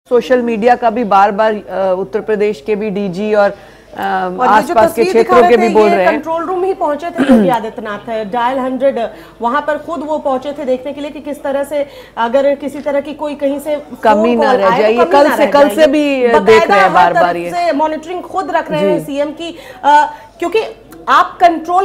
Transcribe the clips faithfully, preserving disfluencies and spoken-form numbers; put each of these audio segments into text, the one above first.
Social media का भी बार बार उत्तर प्रदेश के भी डीजी और आसपास के क्षेत्रों के भी बोल रहे हैं। कंट्रोल रूम ही पहुंचे थे योगी आदित्यनाथ, डायल हंड्रेड वहां पर खुद वो पहुंचे थे देखने के लिए कि किस तरह से अगर किसी तरह की कोई कहीं से कमी ना रह जाए। ये कल से कल से भी देख रहे हैं बार बार, ये मॉनिटरिंग खुद रख रहे हैं सीएम की, क्योंकि आप कंट्रोल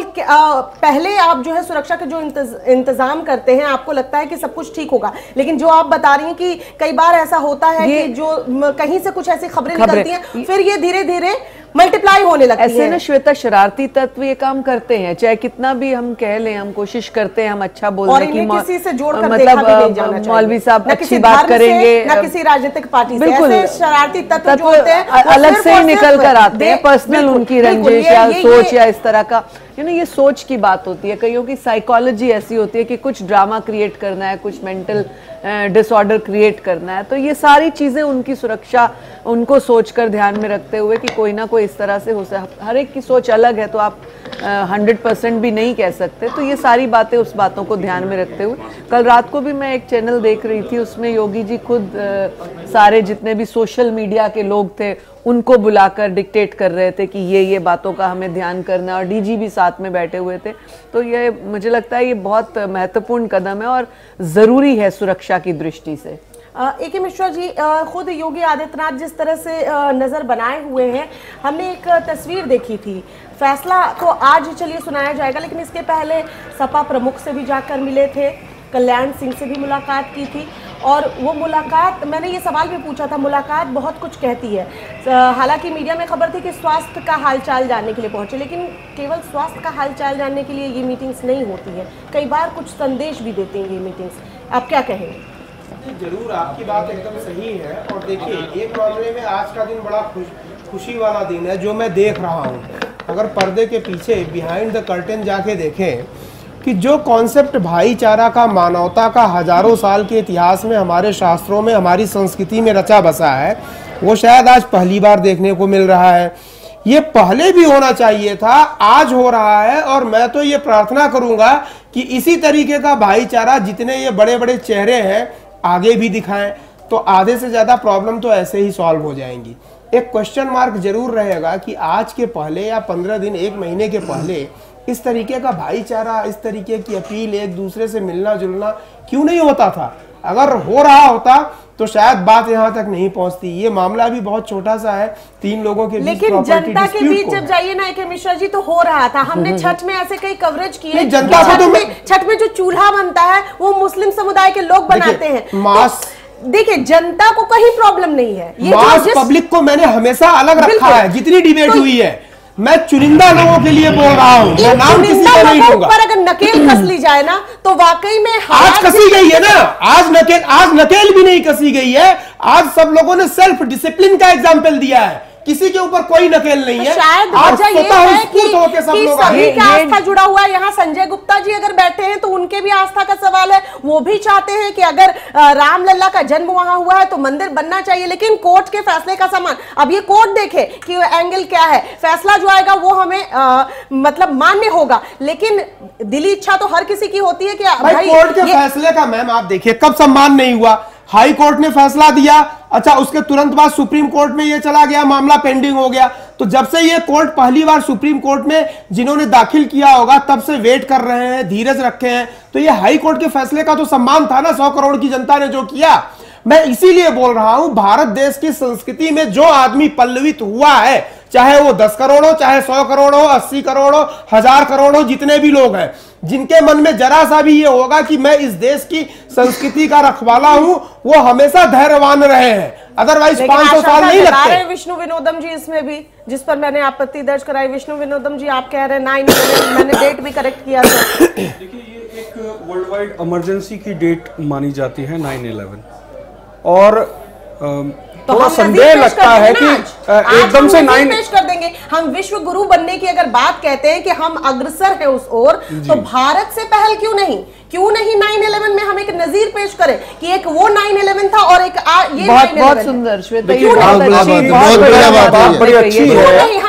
पहले आप जो है सुरक्षा के जो इंतजाम करते हैं आपको लगता है कि सब कुछ ठीक होगा, लेकिन जो आप बता रही हैं कि कई बार ऐसा होता है कि जो कहीं से कुछ ऐसी खबरें निकलती हैं फिर ये धीरे धीरे मल्टीप्लाई होने लगती है। ऐसे ना श्वेता शरारती तत्व ये काम करते हैं, चाहे कितना भी हम कह लें, हम कोशिश करते हैं हम अच्छा बोलने की, किसी से जोड़कर मतलब मौलवी साहब अच्छी बात करेंगे, ना किसी राजनीतिक पार्टी से। ऐसे शरारती तत्व जो होते हैं अलग से ही निकल कर आते हैं, पर्सनल उनकी रंजिश या सोच या इस तरह का, यू नो, ये सोच की बात होती है। कईयों की साइकोलॉजी ऐसी होती है कि कुछ ड्रामा क्रिएट करना है, कुछ मेंटल डिसऑर्डर क्रिएट करना है, तो ये सारी चीजें उनकी सुरक्षा उनको सोचकर ध्यान में रखते हुए कि कोई ना कोई इस तरह से हो सकता, हर एक की सोच अलग है तो आप हंड्रेड परसेंट भी नहीं कह सकते, तो ये सारी बातें उस बातों को ध्यान में रखते हुए। कल रात को भी मैं एक चैनल देख रही थी, उसमें योगी जी खुद आ, सारे जितने भी सोशल मीडिया के लोग थे उनको बुलाकर डिक्टेट कर रहे थे कि ये ये बातों का हमें ध्यान करना है, और डीजी भी साथ में बैठे हुए थे। तो ये मुझे लगता है ये बहुत महत्वपूर्ण कदम है और ज़रूरी है सुरक्षा की दृष्टि से। ए के मिश्रा जी, खुद योगी आदित्यनाथ जिस तरह से नज़र बनाए हुए हैं, हमने एक तस्वीर देखी थी, फैसला तो आज चलिए सुनाया जाएगा, लेकिन इसके पहले सपा प्रमुख से भी जाकर मिले थे, कल्याण सिंह से भी मुलाकात की थी, और वो मुलाकात, मैंने ये सवाल भी पूछा था, मुलाकात बहुत कुछ कहती है। हालांकि मीडिया में खबर थी कि स्वास्थ्य का हालचाल जानने के लिए पहुंचे, लेकिन केवल स्वास्थ्य का हालचाल जानने के लिए ये मीटिंग्स नहीं होती है, कई बार कुछ संदेश भी देती हैं ये मीटिंग्स, आप क्या कहेंगे? जरूर, आपकी बात एकदम सही है। और देखिए, एक मामले में आज का दिन बड़ा खुश खुशी वाला दिन है जो मैं देख रहा हूँ। अगर पर्दे के पीछे बिहाइंड द कर्टेन जाके देखें कि जो कॉन्सेप्ट भाईचारा का, मानवता का हजारों साल के इतिहास में, हमारे शास्त्रों में, हमारी संस्कृति में रचा बसा है, वो शायद आज पहली बार देखने को मिल रहा है। ये पहले भी होना चाहिए था, आज हो रहा है, और मैं तो ये प्रार्थना करूंगा कि इसी तरीके का भाईचारा जितने ये बड़े बड़े चेहरे हैं आगे भी दिखाएं, तो आधे से ज्यादा प्रॉब्लम तो ऐसे ही सॉल्व हो जाएंगी। एक क्वेश्चन मार्क जरूर रहेगा कि आज के पहले या पंद्रह दिन, एक महीने के पहले इस तरीके का भाईचारा, इस तरीके की अपील, एक दूसरे से मिलना जुलना क्यों नहीं होता था? अगर हो रहा होता तो शायद बात यहाँ तक नहीं पहुँचती। ये मामला भी बहुत छोटा सा है, तीन लोगों के बीच, लेकिन जनता के बीच जब जाइए ना ए के मिश्रा जी, तो हो रहा था। हमने छठ में ऐसे कई कवरेज किए, जनता छठ में, छठ में जो चूल्हा बनता है वो मुस्लिम समुदाय के लोग बनाते हैं। मास देखिए, जनता को कहीं प्रॉब्लम नहीं है, ये मास पब्लिक को मैंने हमेशा अलग रखा है। जितनी डिबेट तो, हुई है, मैं चुनिंदा लोगों के लिए बोल रहा हूँ, मैं नाम किसी का नहीं लूंगा। पर अगर नकेल कस ली जाए ना तो वाकई में आज कसी गई है ना, आज नकेल, आज नकेल भी नहीं कसी गई है। आज सब लोगों ने सेल्फ डिसिप्लिन का एग्जाम्पल दिया है, किसी के ऊपर कोई नकेल नहीं है। शायद वजह ये है कि, कि सभी का आस्था जुड़ा हुआ है। यहाँ संजय गुप्ता जी अगर बैठे हैं तो उनके भी आस्था का सवाल है, वो भी चाहते हैं कि अगर रामलला का जन्म वहां हुआ है तो मंदिर बनना चाहिए, लेकिन कोर्ट के फैसले का समान। अब ये कोर्ट देखे कि एंगल क्या है, फैसला जो आएगा वो हमें आ, मतलब मान्य होगा, लेकिन दिली इच्छा तो हर किसी की होती है कि भाई, भाई कोर्ट के फैसले का मैम आप देखिए कब सम्मान नहीं हुआ। हाई कोर्ट ने फैसला दिया, अच्छा उसके तुरंत बाद सुप्रीम कोर्ट में ये चला गया, मामला पेंडिंग हो गया। तो जब से ये कोर्ट पहली बार सुप्रीम कोर्ट में जिन्होंने दाखिल किया होगा तब से वेट कर रहे हैं, धीरज रखे हैं। तो ये हाई कोर्ट के फैसले का तो सम्मान था ना, सौ करोड़ की जनता ने जो किया। मैं इसीलिए बोल रहा हूं, भारत देश की संस्कृति में जो आदमी पल्लवित हुआ है, चाहे वो दस करोड़ हो, चाहे सौ करोड़ हो, अस्सी करोड़ हो, हजार करोड़ हो, जितने भी लोग हैं, जिनके मन में जरा सा भी ये होगा कि मैं इस देश की संस्कृति का रखवाला हूं, वो हमेशा धैर्यवान रहे हैं। अदरवाइज पांच सौ साल नहीं लगते। विष्णु विनोदम जी इसमें भी, जिस पर मैंने आपत्ति दर्ज कराई, विष्णु विनोदम जी आप कह रहे हैं नाइन इलेवन, मैंने डेट भी करेक्ट किया था। देखिए, ये एक वर्ल्ड वाइड इमरजेंसी की डेट मानी जाती है नाइन इलेवन, और तो थोड़ा संदेह लगता है कि एकदम से नाइन पेश कर देंगे। हम विश्व गुरु बनने की अगर बात कहते हैं कि हम अग्रसर हैं उस ओर, तो भारत से पहल क्यों नहीं, क्यों नहीं नाइन इलेवन में हम एक नजीर पेश करें कि एक वो नाइन इलेवन था और एक आ, ये बहुत बहुत सुंदर श्वेता, क्यों नहीं, बहुत बड़ी अच्छी है। हम नेगेटिव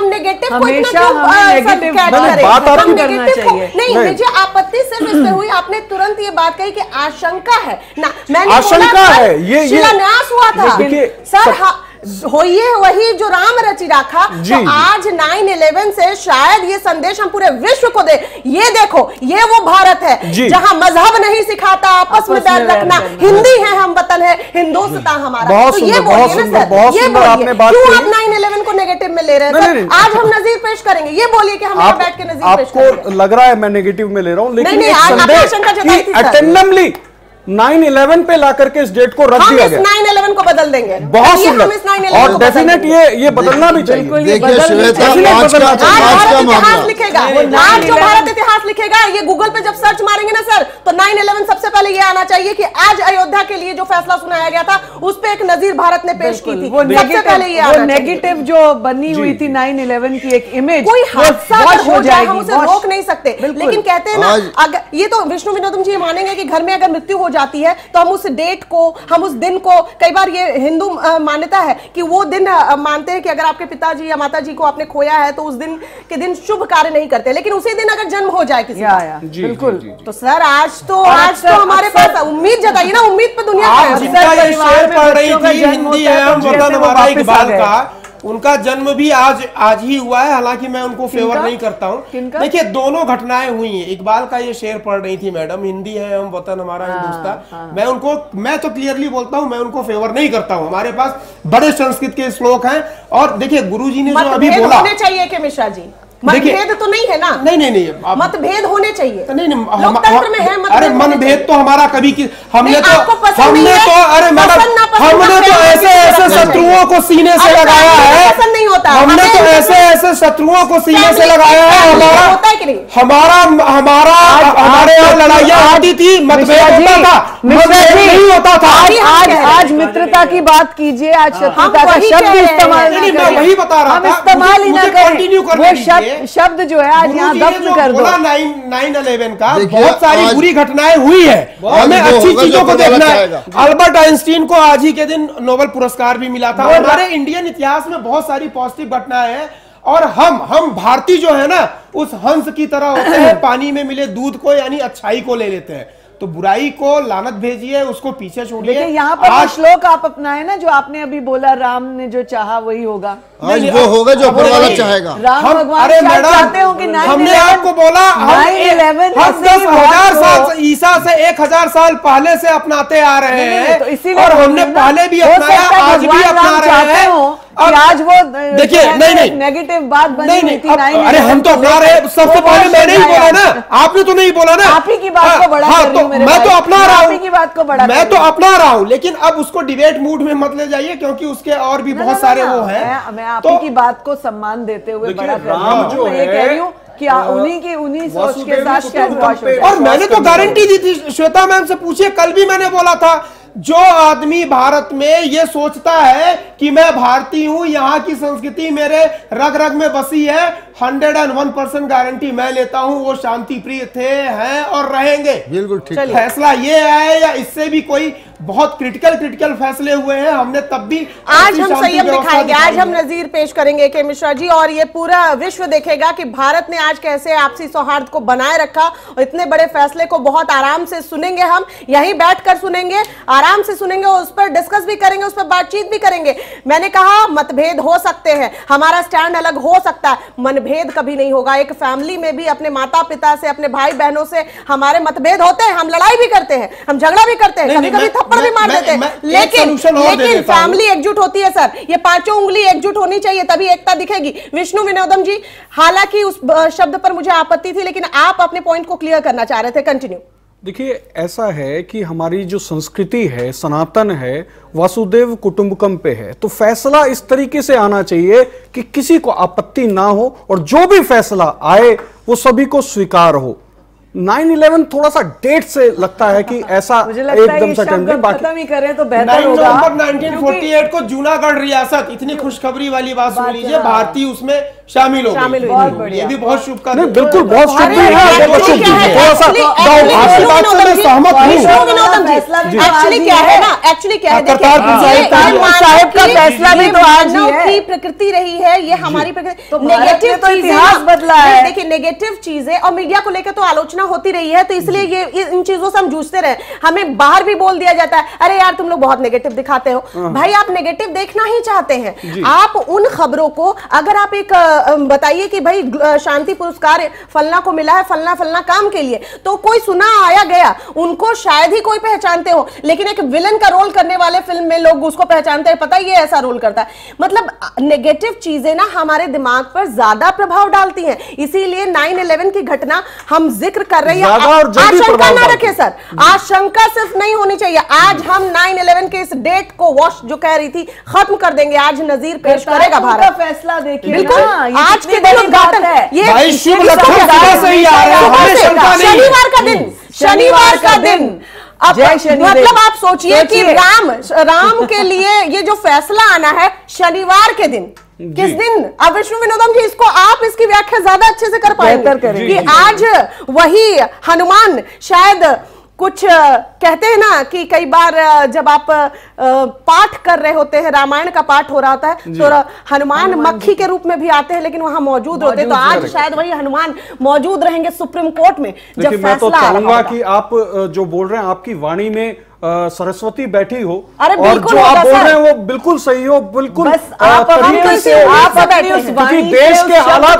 नेगेटिव को इतना हमेशा क्यों, हमें आ, नेगेटिव सब कैच बात करें? बात आपकी हम करना नेगेटिव को- चाहिए। नहीं, नहीं। मुझे आपत्ति सिर्फ इस पे हुई, आपने तुरंत ये बात कही कि आशंका है ना, मैंने आशंका बोला है, कल ये- ये- शिलान्यास हुआ था देखिए, सर, सब- हा- होइए वही जो राम रचि राखा। जी, तो जी। आज नाइन इलेवन से शायद ये संदेश हम पूरे विश्व को दे, ये देखो ये वो भारत है जी। जहां मजहब नहीं सिखाता आपस में आपस में बैर बैर रखना, रखना। हिंदी है हम वतन है, हिंदुस्तां हमारा। बहुत तो ये सुंदर, बहुत बोलिए ना सुंदर, सर, बहुत ये सुंदर बोलिए, आपने बात क्यों कही। आप नाइन इलेवन को नेगेटिव में ले रहे हैं नहीं, सर? नहीं, आज हम नजीर पेश करेंगे, ये बोलिए कि हम यहाँ आप, बैठ के नजीर पेश आपको करेंगे। लग रहा है मैं नेगेटिव में ले रहा हूं, लेकिन नहीं, एक आप- आपने संदेश आशंका जताई कि थी, सर। अटेंडमली नाइन इलेवन पे लाकर के इस डेट को रख हम दिया इस गया। नाइन इलेवन को बदल देंगे, बहुत ये हम सुंदर इस नाइन इलेवन और को बदल डेफिनेट देंगे। ये ये बदलना भी चाहिए। बिल्कुल, ये देखिए बदल नहीं श्वेता, चाहिए। आज का आज आज आज भारत का इतिहास मामला लिखेगा, नहीं, नहीं, आज जो 9/11 भारत इतिहास लिखेगा, ये गूगल पे जब सर्च मारेंगे ना सर, तो नाइन इलेवन सबसे पहले ये आना चाहिए कि आज अयोध्या के लिए जो फैसला सुनाया गया था उस पे एक नजीर भारत ने पेश की थी, वो सबसे पहले ये नेगेटिव वो आना चाहिए। नेगेटिव जो बनी हुई थी नाइन इलेवन की एक इमेज, कोई वो हादसा वॉश अगर हो जाए हम उसे वॉश। रोक नहीं सकते, बिल्कुल। लेकिन कहते हैं ना, आज- अगर ये तो विष्णु विनोदम जी ये मानेंगे कि घर में अगर मृत्यु हो जाती है तो हम उस डेट को, हम उस दिन को, कई बार ये हिंदू अ, मान्यता है कि वो दिन अ, मानते हैं कि अगर आपके पिताजी या माताजी को आपने खोया है तो उस दिन के दिन शुभ कार्य नहीं करते, लेकिन उसी दिन अगर जन्म हो जाए किसी या का, या जी, बिल्कुल जी, जी। तो सर आज तो और आज अक्सर- तो हमारे अक्सर- पास उम्मीद जताइए ना, उम्मीद पे दुनिया आप है। अक्सर जिनका ये परिवार शेर में पढ़ रही बच्चों का थी, जन्म हिंदी होता है है हम तो वतन जैसे वो हमारा वापस आ इकबाल गए। का, उनका जन्म भी आज आज ही हुआ है, हालांकि मैं उनको फेवर किनका? नहीं करता हूँ। किनका? देखिए दोनों घटनाएं हुई हैं। इकबाल का ये शेर पढ़ रही थी मैडम, हिंदी है हम वतन हमारा हिंदुस्तान, मैं उनको मैं तो क्लियरली बोलता हूँ, मैं उनको फेवर नहीं करता हूँ। हमारे पास बड़े संस्कृत के श्लोक हैं और देखिए गुरुजी ने जो अभी मतभेद बोला, होने चाहिए कि मिश्रा जी, देखिए- मतभेद तो नहीं है ना, नहीं नहीं नहीं आप- मतभेद होने चाहिए। नहीं नहीं हम- लोकतंत्र में है हम- मतभेद अरे होने मनभेद चाहिए। तो हमारा कभी की हमने नहीं, तो आपको पसंद हमने नहीं है, तो अरे मैडम पसंद नापसंद हमने का तो प्रेम ऐसे किसी को ऐसे रखना शत्रुओं चाहिए। को सीने से अरे लगाया फैमिली है, पसंद नहीं होता, हमने हमें तो इनसे- ऐसे ऐसे शत्रुओं को सीने से फैमिली- लगाया है। फैमिली हमारा होता है कि नहीं? हमारा हमारा हमारे यहाँ लड़ाइयाँ होती थी, मतभेद मिश्रा जी, होता था, मिश्रा मतभेद जी, नहीं होता था। आज अभी हम आज कह रहे आज मित्रता की बात कीजिए, आज शत्रुता का वही शब्द कह रहे हैं। इस्तेमाल नहीं, नहीं मैं करें। वही बता रहा हम था, इस्तेमाल ही मुझे- ना मुझे करें, continue करने वो दीजिए। शब्द शब्द जो है आज यहाँ गुरुजी ने दफ्न जो कर दो। बोला नाइन नाइन इलेवन का, देखिए, बहुत सारी आज- बुरी घटनाएं हुई है, हमें आज वो अच्छी होगा चीजों जो को पता देखना है। लगाएगा। अल्बर्ट आइंस्टीन को आज ही के दिन नोबेल पुरस्कार भी मिला था। वो हमारे इंडियन इतिहास में बहुत सारी पॉजिटिव घटनाएं हैं और हम हम भारतीय जो है ना उस हंस की तरह होते हैं, पानी में मिले दूध को यानी अच्छाई को ले लेते हैं। तो बुराई को लानत भेजिए, उसको पीछे छोड़िए। देखिए यहाँ पर वो आज श्लोक आप अपनाए ना, जो आपने अभी बोला, राम ने जो चाहा वही होगा। आज नहीं, वो अब- होगा जो अब ऊपर वाला नहीं। चाहेगा। राम हम भगवान अरे शायद मैडम चाहते हो कि नाइन हमने इलेवन आपको बोला हम नाइन इलेवन हम दस हजार साल से, ईसा से एक हजार साल पहले से अपनाते आ रहे नहीं, नहीं, हैं तो इसीलिए और बोल हमने रही हूँ ना, पहले भी हो अपनाया, सकता है आज भी भगवान अपना राम रहे चाहते हैं। हो कि अब- आज वो देखिए, नहीं, नहीं। नेगेटिव बात बनी नहीं हुई नहीं थी अब- नाइन अरे हम तो अपना रहे, सबसे पहले मैंने ही बोला ना, आपने तो नहीं बोला ना। आप ही की बात को बड़ा हाँ, कर रही तो हूं मेरे मैं तो भाई। अपना मैं रहा आप ही की बात को बड़ा हूँ, कर मैं रही तो हूं। अपना रहा हूँ, लेकिन अब उसको डिबेट मूड में मत ले जाइए क्योंकि उसके और भी ना, बहुत ना, सारे ना, वो हैं। मैं, मैं आप तो- ही की बात को सम्मान देते हुए देखिए, बड़ा कर राम रही हूं। जो मैं ये है, कह रही हूँ कि आ- अ, उन्हीं की उन्हीं सोच के वासुदेव साथ कुटुंबकम शायद वॉश हो पे- जाए। और मैंने तो गारंटी दी थी, श्वेता मैम से पूछिए, कल भी मैंने बोला था, जो आदमी भारत में ये सोचता है कि मैं भारतीय हूं, यहाँ की संस्कृति मेरे रग रग में बसी है, hundred and one percent guarantee मैं लेता हूं वो शांति प्रिय थे, हैं और रहेंगे। बिल्कुल ठीक। फैसला ये है या इससे भी कोई बहुत क्रिटिकल क्रिटिकल फैसले हुए हैं, हमने तब भी आज ऐसी हम शांति संयम व्यवस्था दिखाएंगे, आज दिखाई हम है। नजीर पेश करेंगे के मिश्रा जी, और ये पूरा विश्व देखेगा कि भारत ने आज कैसे आपसी सौहार्द को बनाए रखा और इतने बड़े फैसले को बहुत आराम से सुनेंगे। हम यहीं बैठकर सुनेंगे, आराम से सुनेंगे और उस पर डिस्कस भी करेंगे, उस पर बातचीत भी करेंगे। मैंने कहा मतभेद हो सकते हैं, हमारा स्टैंड अलग हो सकता है, मनभेद कभी नहीं होगा। एक फैमिली में भी अपने माता पिता से, अपने भाई बहनों से हमारे मतभेद होते हैं, हम लड़ाई भी करते हैं, हम झगड़ा भी करते हैं, नहीं, कभी नहीं, कभी मैं- थप्पड़ भी मैं- मार मैं- देते हैं, मैं एक लेकिन solution और दे लेकिन देता हूं। फैमिली एकजुट होती है सर, ये पांचों उंगली एकजुट होनी चाहिए, तभी एकता दिखेगी। विष्णु विनोदम जी, हालांकि उस अ, शब्द पर मुझे आपत्ति थी, लेकिन आप अपने पॉइंट को क्लियर करना चाह रहे थे, कंटिन्यू। देखिए, ऐसा है कि हमारी जो संस्कृति है, सनातन है, वासुदेव कुटुंबकम पे है, तो फैसला इस तरीके से आना चाहिए कि किसी को आपत्ति ना हो और जो भी फैसला आए वो सभी को स्वीकार हो। नाइन इलेवन थोड़ा सा डेट से लगता है कि ऐसा एकदम से खत्म ही करें तो बेहतर होगा। नवंबर नाइनटीन फोर्टी एट को जूनागढ़ रियासत, इतनी खुशखबरी वाली बात सुन लीजिए, भारतीय उसमें शामिल हो गई। ये भी बहुत शुभ कदम, बिल्कुल बहुत शुभ है। थोड़ा सा आपकी बात से मैं सहमत हूँ। एक्चुअली क्या है ना, एक्चुअली क्या है, साहब का फैसला भी तो आज की प्रकृति रही है, ये हमारी प्रकृति। नेगेटिव तो इतिहास बदला है। देखिए नेगेटिव चीजें और मीडिया को लेकर तो आलोचना होती रही है, तो इसलिए ये इन चीजों से हम जूझते रहे। हमें बाहर भी बोल दिया जाता है, अरे यार तुम लोग बहुत नेगेटिव दिखाते हो। भाई आप नेगेटिव देखना ही चाहते हैं, आप उन खबरों को, अगर आप एक बताइए कि भाई शांति पुरस्कार फलना को मिला है फलना फलना काम के लिए, तो कोई सुना आया गया, उनको शायद ही कोई पहचानते हो, लेकिन एक विलन का रोल करने वाले फिल्म में लोग उसको पहचानते हैं, पता ये ऐसा रोल करता है। मतलब नेगेटिव चीजें ना हमारे दिमाग पर ज्यादा प्रभाव डालती हैं, इसीलिए नाइन इलेवन की घटना हम जिक्र कर रहे हैं। आशंका ना रखे सर, आशंका सिर्फ नहीं होनी चाहिए। आज हम नाइन इलेवन के इस डेट को वॉश जो कह रही थी खत्म कर देंगे, आज नजीर पेश करेगा भारत। फैसला देखिए बिल्कुल, आज के दिन उद्घाटन है ये, शनिवार का दिन, शनिवार का दिन। अब मतलब आप सोचिए कि राम राम के लिए ये जो फैसला आना है शनिवार के दिन, किस दिन? अब विष्णु विनोदम जी इसको आप इसकी व्याख्या ज्यादा अच्छे से कर पाएंगे कि आज वही हनुमान शायद कुछ कहते हैं ना कि कई बार जब आप पाठ कर रहे होते हैं, रामायण का पाठ हो रहा होता है, तो हनुमान मक्खी के रूप में भी आते हैं लेकिन वहां मौजूद होते हैं। तो आज शायद वही हनुमान मौजूद रहेंगे सुप्रीम कोर्ट में जब फैसला मैं तो चाहूंगा कि आप जो बोल रहे हैं आपकी वाणी में आ, सरस्वती बैठी हो, अरे और जो आप बोल रहे हैं वो बिल्कुल सही हो, बिल्कुल बस आप तरीके से, क्योंकि देश के हालात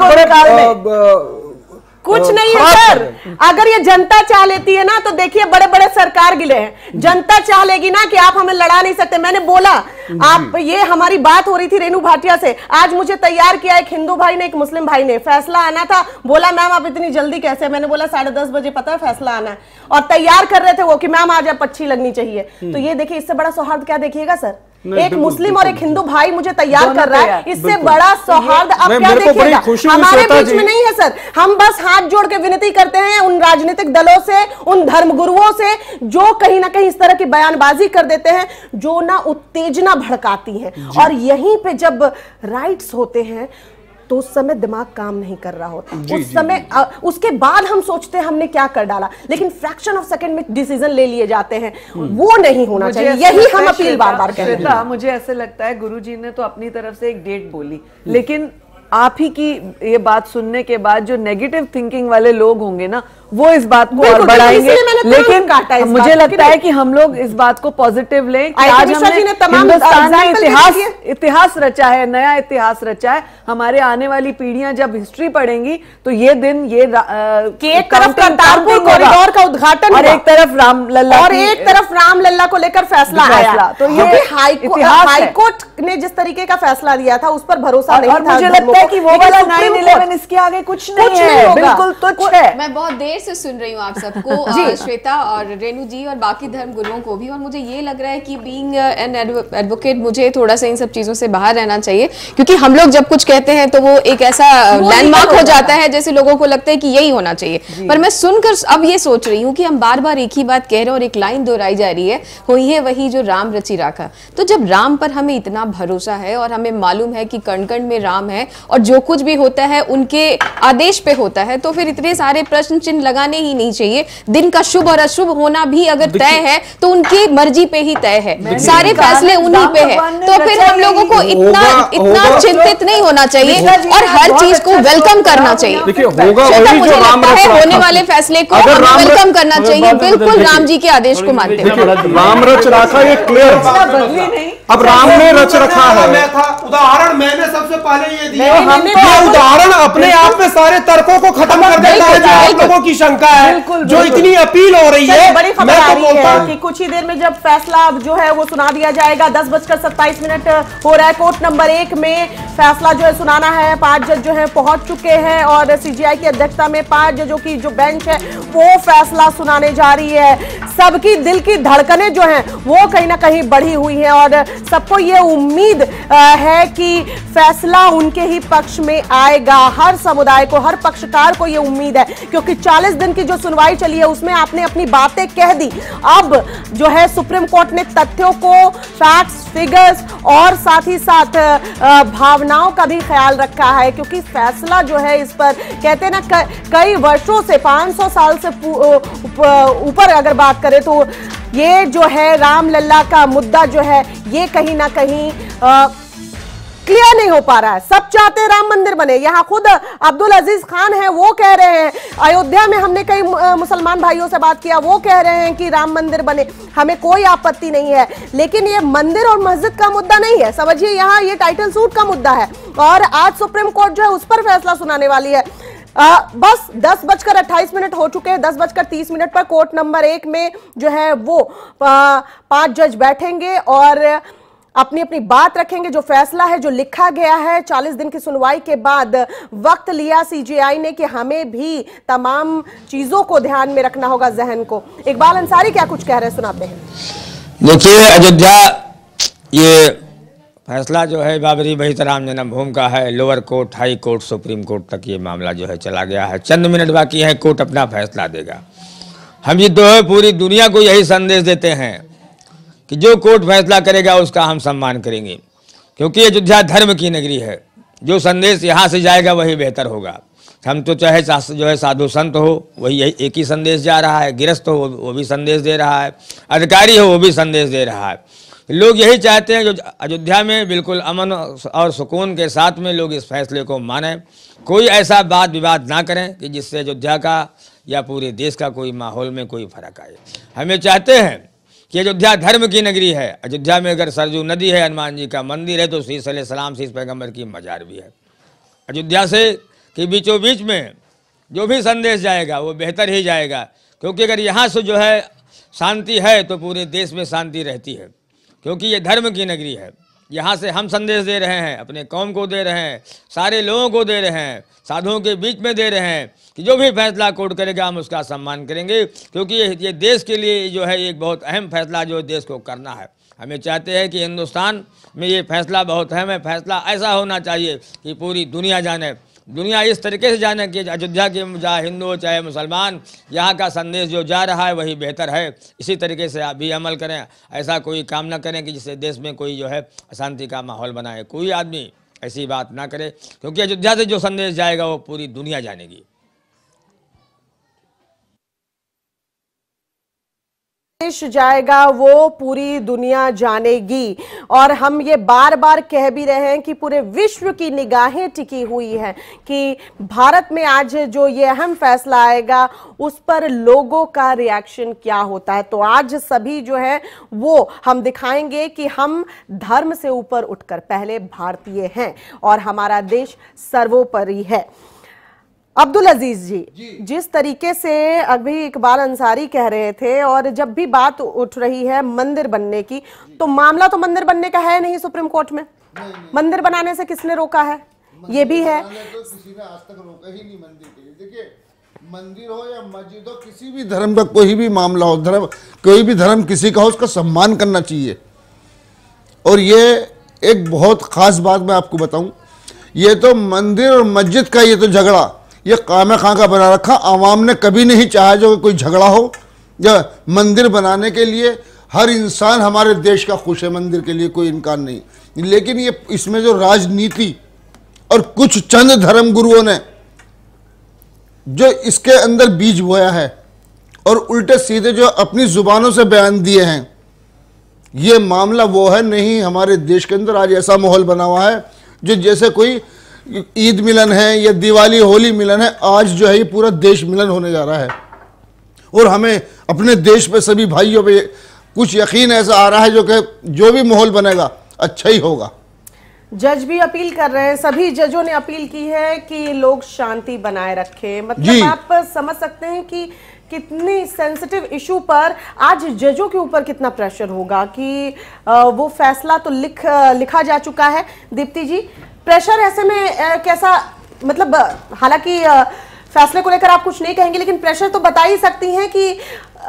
बड़े कुछ नहीं है सर। अगर ये जनता चाह लेती है ना, तो देखिए बड़े बड़े सरकार गिले हैं, जनता चाह लेगी ना कि आप हमें लड़ा नहीं सकते। मैंने बोला, आप ये हमारी बात हो रही थी रेणु भाटिया से, आज मुझे तैयार किया एक हिंदू भाई ने, एक मुस्लिम भाई ने, फैसला आना था, बोला मैम आप इतनी जल्दी कैसे? मैंने बोला साढ़े दस बजे पता है फैसला आना है, और तैयार कर रहे थे वो कि मैम आज आप अच्छी लगनी चाहिए। तो ये देखिए, इससे बड़ा सौहार्द क्या देखिएगा सर? एक मुस्लिम और एक हिंदू भाई मुझे तैयार कर रहा है, इससे बड़ा सौहार्द अब क्या देखिएगा? हमारे बीच में नहीं है सर। हम बस हाथ जोड़ के विनती करते हैं उन राजनीतिक दलों से, उन धर्मगुरुओं से जो कहीं ना कहीं इस तरह की बयानबाजी कर देते हैं जो ना उत्तेजना भड़काती है, और यहीं पे जब राइट्स होते हैं तो उस समय दिमाग काम नहीं कर रहा होता। उस समय आ, उसके बाद हम सोचते हैं हमने क्या कर डाला, लेकिन फ्रैक्शन ऑफ सेकंड में डिसीजन ले लिए जाते हैं, वो नहीं होना चाहिए। यही हम अपील बार बार कर रहे हैं। मुझे ऐसे लगता है गुरुजी ने तो अपनी तरफ से एक डेट बोली, लेकिन आप ही की ये बात सुनने के बाद जो नेगेटिव थिंकिंग वाले लोग होंगे ना, वो इस बात को और बढ़ाएंगे। लेकिन मुझे लगता है कि हम लोग इस बात को पॉजिटिव लें कि आज हमने हिंदुस्तान में इतिहास इतिहास रचा है, नया इतिहास रचा है। हमारे आने वाली पीढ़ियां जब हिस्ट्री पढ़ेंगी तो ये दिन, ये एक तरफ करतारपुर कॉरिडोर का उद्घाटन और एक तरफ राम लल्ला और एक तरफ राम लल्ला को लेकर फैसला आया। तो ये हाईकोर्ट ने जिस तरीके का फैसला दिया था उस पर भरोसा नहीं था। मुझे लगता है कि वो वाला नाइन इलेवन इसके आगे कुछ नहीं है, बिल्कुल तुच्छ है। मैं बहुत देर से सुन रही हूँ आप सबको, श्वेता और रेणु जी और बाकी धर्म गुरुओं को भी, और मुझे ये लग रहा है कि बीइंग एन एडवोकेट मुझे थोड़ा सा इन सब चीजों से बाहर रहना चाहिए, क्योंकि हम लोग जब कुछ कहते हैं तो वो एक ऐसा लैंडमार्क हो जाता है जैसे लोगों को लगता है कि यही होना चाहिए। पर मैं सुनकर अब ये सोच रही हूँ कि हम बार बार एक ही बात कह रहे हैं और एक लाइन दोहराई जा रही है, हुई है वही जो राम रचि राखा। तो जब राम पर हमें इतना भरोसा है और हमें मालूम है कि कण कण में राम है और जो कुछ भी होता है उनके आदेश पे होता है, तो फिर इतने सारे प्रश्न चिन्ह लगाने ही नहीं चाहिए। दिन का शुभ और अशुभ होना भी अगर तय है तो उनकी मर्जी पे ही तय है, सारे फैसले उन्हीं पे है। तो फिर हम लोगों को इतना इतना चिंतित नहीं होना चाहिए और हर चीज को वेलकम करना चाहिए। मुझे लगता है होने वाले फैसले को वेलकम करना चाहिए, बिल्कुल राम जी के आदेश को मानते हुए। राम रच रखा, ये क्लियर। अब राम ने रच रखा है। मैं था उदाहरण, मैंने सबसे पहले ये दिया। ये उदाहरण अपने आप में सारे तर्कों को खत्म कर देता है जो आप लोगों की शंका है, जो इतनी अपील हो रही है। बड़ी खबर आ रही है कि कुछ ही देर में जब फैसला जो है वो सुना दिया जाएगा, दस बजकर सत्ताईस मिनट हो रहा है। कोर्ट नंबर एक में फैसला जो है सुनाना है। पांच जज जो है पहुंच चुके हैं और सीजीआई की अध्यक्षता में पांच जजों की जो बेंच है वो फैसला सुनाने जा रही है। सबकी दिल की धड़कनें जो हैं वो कहीं ना कहीं बढ़ी हुई हैं और सबको ये उम्मीद है है कि फैसला उनके ही पक्ष में आएगा। हर समुदाय को, हर पक्षकार को यह उम्मीद है, क्योंकि चालीस दिन की जो सुनवाई चली है उसमें आपने अपनी बातें कह दी। अब जो है सुप्रीम कोर्ट ने तथ्यों को, फैक्ट्स, फिगर्स और साथ ही साथ भावनाओं का भी ख्याल रखा है, क्योंकि फैसला जो है इस पर कहते हैं ना कई वर्षों से, पाँच सौ साल से ऊपर अगर बात करें तो ये जो है रामलला का मुद्दा जो है ये कहीं ना कहीं आ, क्लियर नहीं हो पा रहा है। सब चाहते हैं राम मंदिर बने। यहाँ खुद अब्दुल अजीज खान है, वो कह रहे हैं, अयोध्या में हमने कई मुसलमान भाइयों से बात किया, वो कह रहे हैं कि राम मंदिर बने, हमें कोई आपत्ति नहीं है। लेकिन ये मंदिर और मस्जिद का मुद्दा नहीं है, समझिए यहाँ ये टाइटल सूट का मुद्दा है। और आज सुप्रीम कोर्ट जो है उस पर फैसला सुनाने वाली है। आ, बस दस बजकर अट्ठाईस मिनट हो चुके हैं। दस बजकर तीस मिनट पर कोर्ट नंबर एक में जो है वो पांच जज बैठेंगे और अपनी अपनी बात रखेंगे। जो फैसला है, जो लिखा गया है, चालीस दिन की सुनवाई के बाद वक्त लिया सीजेआई ने कि हमें भी तमाम चीजों को ध्यान में रखना होगा, जहन को। इकबाल अंसारी क्या कुछ कह रहे हैं, सुनाते हैं। देखिए, अयोध्या ये फैसला जो है बाबरी मस्जिद राम जन्मभूमि का है। Lower court, high court, supreme court तक ये मामला जो है चला गया है। चंद मिनट बाकी है, कोर्ट अपना फैसला देगा। हम ये तो है पूरी दुनिया को यही संदेश देते हैं कि जो कोर्ट फैसला करेगा उसका हम सम्मान करेंगे, क्योंकि अयोध्या धर्म की नगरी है। जो संदेश यहाँ से जाएगा वही बेहतर होगा। हम तो चाहे जो है साधु संत हो, वही एक ही संदेश जा रहा है, गृहस्थ हो वो भी संदेश दे रहा है, अधिकारी हो वो भी संदेश दे रहा है। लोग यही चाहते हैं जो अयोध्या में बिल्कुल अमन और सुकून के साथ में लोग इस फैसले को मानें, कोई ऐसा वाद विवाद ना करें कि जिससे अयोध्या का या पूरे देश का कोई माहौल में कोई फर्क आए। हमें चाहते हैं कि अयोध्या धर्म की नगरी है। अयोध्या में अगर सरजू नदी है, हनुमान जी का मंदिर है, तो शीश अलैहिस्सलाम, शीश पैगंबर की मजार भी है। अयोध्या से कि बीचों बीच में जो भी संदेश जाएगा वो बेहतर ही जाएगा, क्योंकि अगर यहाँ से जो है शांति है तो पूरे देश में शांति रहती है, क्योंकि ये धर्म की नगरी है। यहाँ से हम संदेश दे रहे हैं, अपने कौम को दे रहे हैं, सारे लोगों को दे रहे हैं, साधुओं के बीच में दे रहे हैं कि जो भी फैसला कोर्ट करेगा हम उसका सम्मान करेंगे, क्योंकि ये देश के लिए जो है एक बहुत अहम फैसला जो देश को करना है। हमें चाहते हैं कि हिंदुस्तान में ये फैसला बहुत अहम है। फैसला ऐसा होना चाहिए कि पूरी दुनिया जाने, दुनिया इस तरीके से जाने कि अयोध्या के चाहे हिंदू हो चाहे मुसलमान, यहाँ का संदेश जो जा रहा है वही बेहतर है। इसी तरीके से आप भी अमल करें, ऐसा कोई काम ना करें कि जिससे देश में कोई जो है अशांति का माहौल बनाए। कोई आदमी ऐसी बात ना करे, क्योंकि अयोध्या से जो संदेश जाएगा वो पूरी दुनिया जानेगी। देश जाएगा वो पूरी दुनिया जानेगी। और हम ये बार बार कह भी रहे हैं कि पूरे विश्व की निगाहें टिकी हुई हैं कि भारत में आज जो ये अहम फैसला आएगा उस पर लोगों का रिएक्शन क्या होता है। तो आज सभी जो है वो हम दिखाएंगे कि हम धर्म से ऊपर उठकर पहले भारतीय हैं और हमारा देश सर्वोपरि है। अब्दुल अजीज जी, जी जिस तरीके से अभी इकबाल अंसारी कह रहे थे, और जब भी बात उठ रही है मंदिर बनने की, तो मामला तो मंदिर बनने का है नहीं सुप्रीम कोर्ट में। नहीं, नहीं। मंदिर बनाने से किसने रोका है, ये भी है। तो किसी ने आज तक रोका ही नहीं मंदिर के लिए। देखिए, मंदिर हो या मस्जिद हो, किसी भी धर्म का कोई भी मामला हो, धर्म कोई भी धर्म किसी का हो, उसका सम्मान करना चाहिए। और ये एक बहुत खास बात मैं आपको बताऊं, ये तो मंदिर और मस्जिद का ये तो झगड़ा ये कामे खां का बना रखा। आवाम ने कभी नहीं चाहा जो कोई झगड़ा हो। या मंदिर बनाने के लिए हर इंसान हमारे देश का खुश है, मंदिर के लिए कोई इनकार नहीं। लेकिन ये इसमें जो राजनीति और कुछ चंद धर्म गुरुओं ने जो इसके अंदर बीज बोया है और उल्टे सीधे जो अपनी जुबानों से बयान दिए हैं, ये मामला वो है नहीं। हमारे देश के अंदर आज ऐसा माहौल बना हुआ है जो जैसे कोई ईद मिलन है या दिवाली होली मिलन है, आज जो है ये पूरा देश मिलन होने जा रहा है। और हमें अपने देश पे सभी भाइयों पे कुछ यकीन ऐसा आ रहा है जो कि जो भी माहौल बनेगा अच्छा ही होगा। जज भी अपील कर रहे हैं, सभी जजों ने अपील की है कि लोग शांति बनाए रखें। मतलब आप समझ सकते हैं कि कितनी सेंसिटिव इशू पर आज जजों के ऊपर कितना प्रेशर होगा कि वो फैसला तो लिख लिखा जा चुका है। दीप्ति जी, प्रेशर ऐसे में कैसा, मतलब हालांकि फैसले को लेकर आप कुछ नहीं कहेंगे, लेकिन प्रेशर तो बता ही सकती हैं कि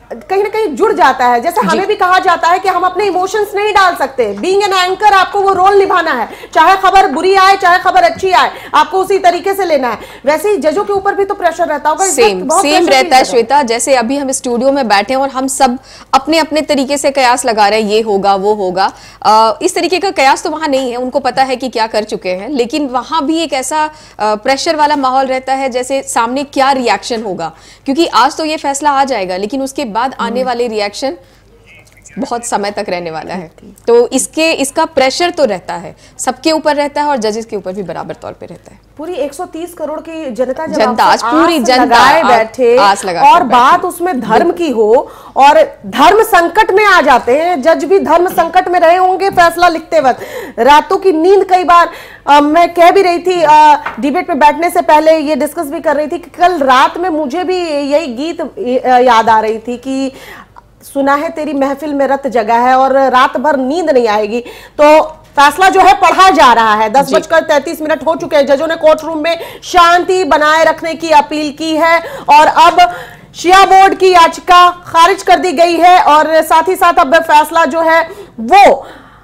कहीं ना कहीं जुड़ जाता है। जैसे हमें भी कहा जाता है कि हम अपने इमोशंस नहीं डाल सकते, बीइंग एन एंकर आपको वो रोल निभाना है, चाहे खबर बुरी आए चाहे खबर अच्छी आए, आपको उसी तरीके से लेना है। वैसे ही जजों के ऊपर भी तो प्रेशर रहता होगा। सेम सेम रहता है श्वेता। जैसे अभी हम स्टूडियो में बैठे हैं और हम सब अपने अपने तरीके से कयास लगा रहे हैं, ये होगा वो होगा, आ, इस तरीके का कयास तो वहां नहीं है, उनको पता है कि क्या कर चुके हैं, लेकिन वहां भी एक ऐसा प्रेशर वाला माहौल रहता है जैसे सामने क्या रिएक्शन होगा, क्योंकि आज तो ये फैसला आ जाएगा लेकिन उसके बाद आने वाले रिएक्शन बहुत समय तक रहने वाला है। तो इसके इसका प्रेशर तो रहता है, सबके ऊपर रहता है और जजेस के ऊपर भी बराबर तौर पे रहता है। पूरी एक सौ तीस करोड़ की जनता जब जनता आज पूरी जनता लगाए बैठे आस लगा और बात उसमें धर्म की हो और धर्म संकट में आ जाते हैं, जज भी धर्म संकट में रहे होंगे फैसला लिखते वक्त, रातों की नींद कई बार आ, मैं कह भी रही थी डिबेट में बैठने से पहले, ये डिस्कस भी कर रही थी कि कल रात में मुझे भी यही गीत याद आ रही थी कि सुना है तेरी महफिल में रत जगह है और रात भर नींद नहीं आएगी। तो फैसला जो है पढ़ा जा रहा है, दस बजकर तैंतीस मिनट हो चुके हैं। जजों ने कोर्ट रूम में शांति बनाए रखने की अपील की है और अब शिया बोर्ड की याचिका खारिज कर दी गई है और साथ ही साथ अब फैसला जो है वो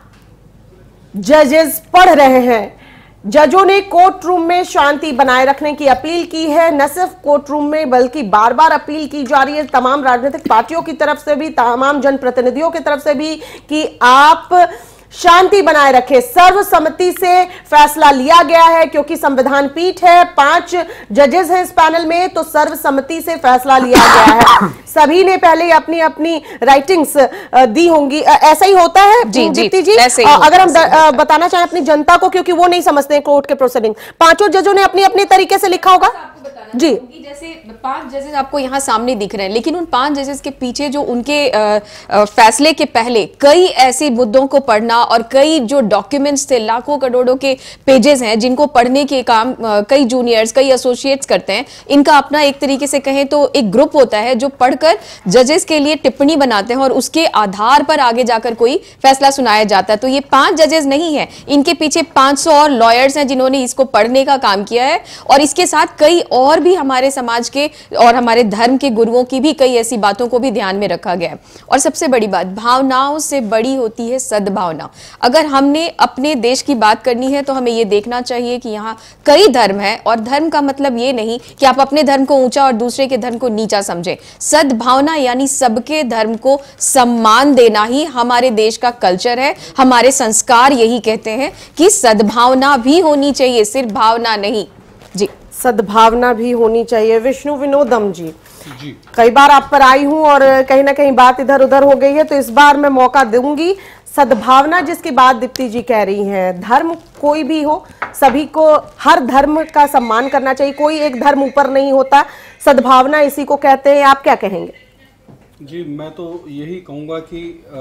जजेस पढ़ रहे हैं। जजों ने कोर्ट रूम में शांति बनाए रखने की अपील की है, न सिर्फ कोर्ट रूम में बल्कि बार बार अपील की जा रही है तमाम राजनीतिक पार्टियों की तरफ से भी, तमाम जनप्रतिनिधियों की तरफ से भी कि आप शांति बनाए रखें। सर्वसम्मति से फैसला लिया गया है क्योंकि संविधान पीठ है, पांच जजेस हैं इस पैनल में, तो सर्वसम्मति से फैसला लिया गया है। सभी ने पहले अपनी अपनी राइटिंग्स दी होंगी, ऐसा ही होता है जी, दीप्ति जी, जी? ऐसे ही अगर हम होता बताना चाहें अपनी जनता को, क्योंकि वो नहीं समझते हैं कोर्ट के प्रोसीडिंग, पांचों जजों ने अपनी अपनी तरीके से लिखा होगा जी। जैसे पांच जजेस आपको यहाँ सामने दिख रहे हैं, लेकिन उन पांच जजेस के पीछे जो उनके आ, आ, फैसले के पहले कई ऐसे मुद्दों को पढ़ना और कई जो डॉक्यूमेंट्स थे, लाखों करोड़ों के पेजेस हैं जिनको पढ़ने के काम आ, कई जूनियर्स कई एसोसिएट्स करते हैं। इनका अपना एक तरीके से कहें तो एक ग्रुप होता है जो पढ़कर जजेस के लिए टिप्पणी बनाते हैं और उसके आधार पर आगे जाकर कोई फैसला सुनाया जाता है। तो ये पांच जजेस नहीं है, इनके पीछे पांच सौ और लॉयर्स हैं जिन्होंने इसको पढ़ने का काम किया है और इसके साथ कई और भी हमारे समाज के और हमारे धर्म के गुरुओं की भी कई ऐसी बातों को भी ध्यान में रखा गया है। और सबसे बड़ी बात, भावनाओं से बड़ी होती है सद्भावना। अगर हमने अपने देश की बात करनी है तो हमें यह देखना चाहिए कि यहाँ कई धर्म है और धर्म का मतलब ये नहीं कि आप अपने धर्म को ऊंचा और दूसरे के धर्म को नीचा समझें। सद्भावना यानी सबके धर्म को सम्मान देना ही हमारे देश का कल्चर है। हमारे संस्कार यही कहते हैं कि सद्भावना भी होनी चाहिए, सिर्फ भावना नहीं। जी, सद्भावना भी होनी चाहिए। विष्णु विनोदम जी, जी कई बार आप पर आई हूं और कहीं ना कहीं बात इधर उधर हो गई है, तो इस बार मैं मौका दूंगी। सद्भावना जिसकी बात दीप्ति जी कह रही हैं, धर्म कोई भी हो, सभी को हर धर्म का सम्मान करना चाहिए, कोई एक धर्म ऊपर नहीं होता, सद्भावना इसी को कहते हैं। आप क्या कहेंगे? जी, मैं तो यही कहूँगा कि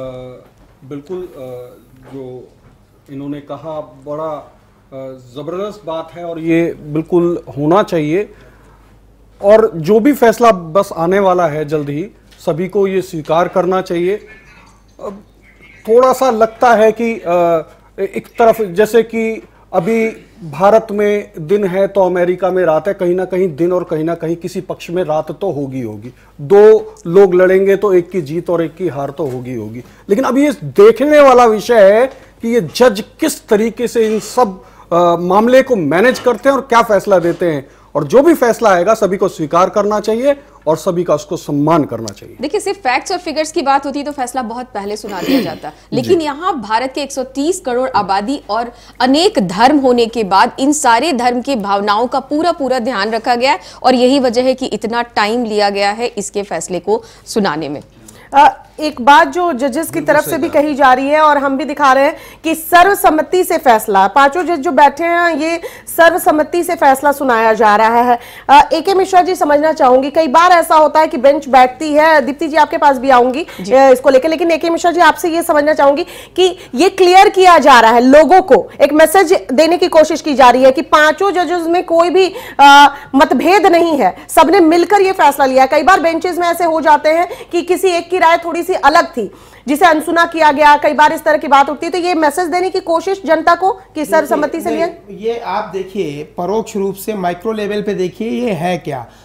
आ, बिल्कुल आ, जो इन्होंने कहा बड़ा ज़बरदस्त बात है और ये बिल्कुल होना चाहिए। और जो भी फैसला बस आने वाला है जल्द ही, सभी को ये स्वीकार करना चाहिए। थोड़ा सा लगता है कि एक तरफ जैसे कि अभी भारत में दिन है तो अमेरिका में रात है, कहीं ना कहीं दिन और कहीं ना कहीं किसी पक्ष में रात तो होगी होगी। दो लोग लड़ेंगे तो एक की जीत और एक की हार तो होगी होगी। लेकिन अभी ये देखने वाला विषय है कि ये जज किस तरीके से इन सब आ, मामले को मैनेज करते हैं और क्या फैसला देते हैं। और जो भी फैसला आएगा सभी को स्वीकार करना चाहिए और सभी का उसको सम्मान करना चाहिए। देखिए, सिर्फ फैक्ट्स और फिगर्स की बात होती तो फैसला बहुत पहले सुना दिया जाता, लेकिन यहाँ भारत के एक सौ तीस करोड़ आबादी और अनेक धर्म होने के बाद इन सारे धर्म की भावनाओं का पूरा पूरा ध्यान रखा गया है और यही वजह है कि इतना टाइम लिया गया है इसके फैसले को सुनाने में। आ, एक बात जो जजेस की तरफ से भी कही जा रही है और हम भी दिखा रहे हैं कि सर्वसम्मति से फैसला, पांचों जज जो बैठे हैं ये सर्वसम्मति से फैसला सुनाया जा रहा है। ए के मिश्रा जी, समझना चाहूंगी, कई बार ऐसा होता है कि बेंच बैठती है, दीप्ति जी आपके पास भी आऊंगी इसको लेकर, लेकिन ए के मिश्रा जी आपसे ये समझना चाहूंगी कि ये क्लियर किया जा रहा है, लोगों को एक मैसेज देने की कोशिश की जा रही है कि पांचों जजेस में कोई भी आ, मतभेद नहीं है, सबने मिलकर ये फैसला लिया है। कई बार बेंचेस में ऐसे हो जाते हैं कि किसी एक की राय थोड़ी सी अलग थी जिसे अनसुना किया गया, कई बार इस तरह की बात उठती है, तो ये मैसेज देने की कोशिश जनता को कि सर्वसम्मति से लिया। ये आप देखिए, परोक्ष रूप से माइक्रो लेवल पे देखिए ये है क्या।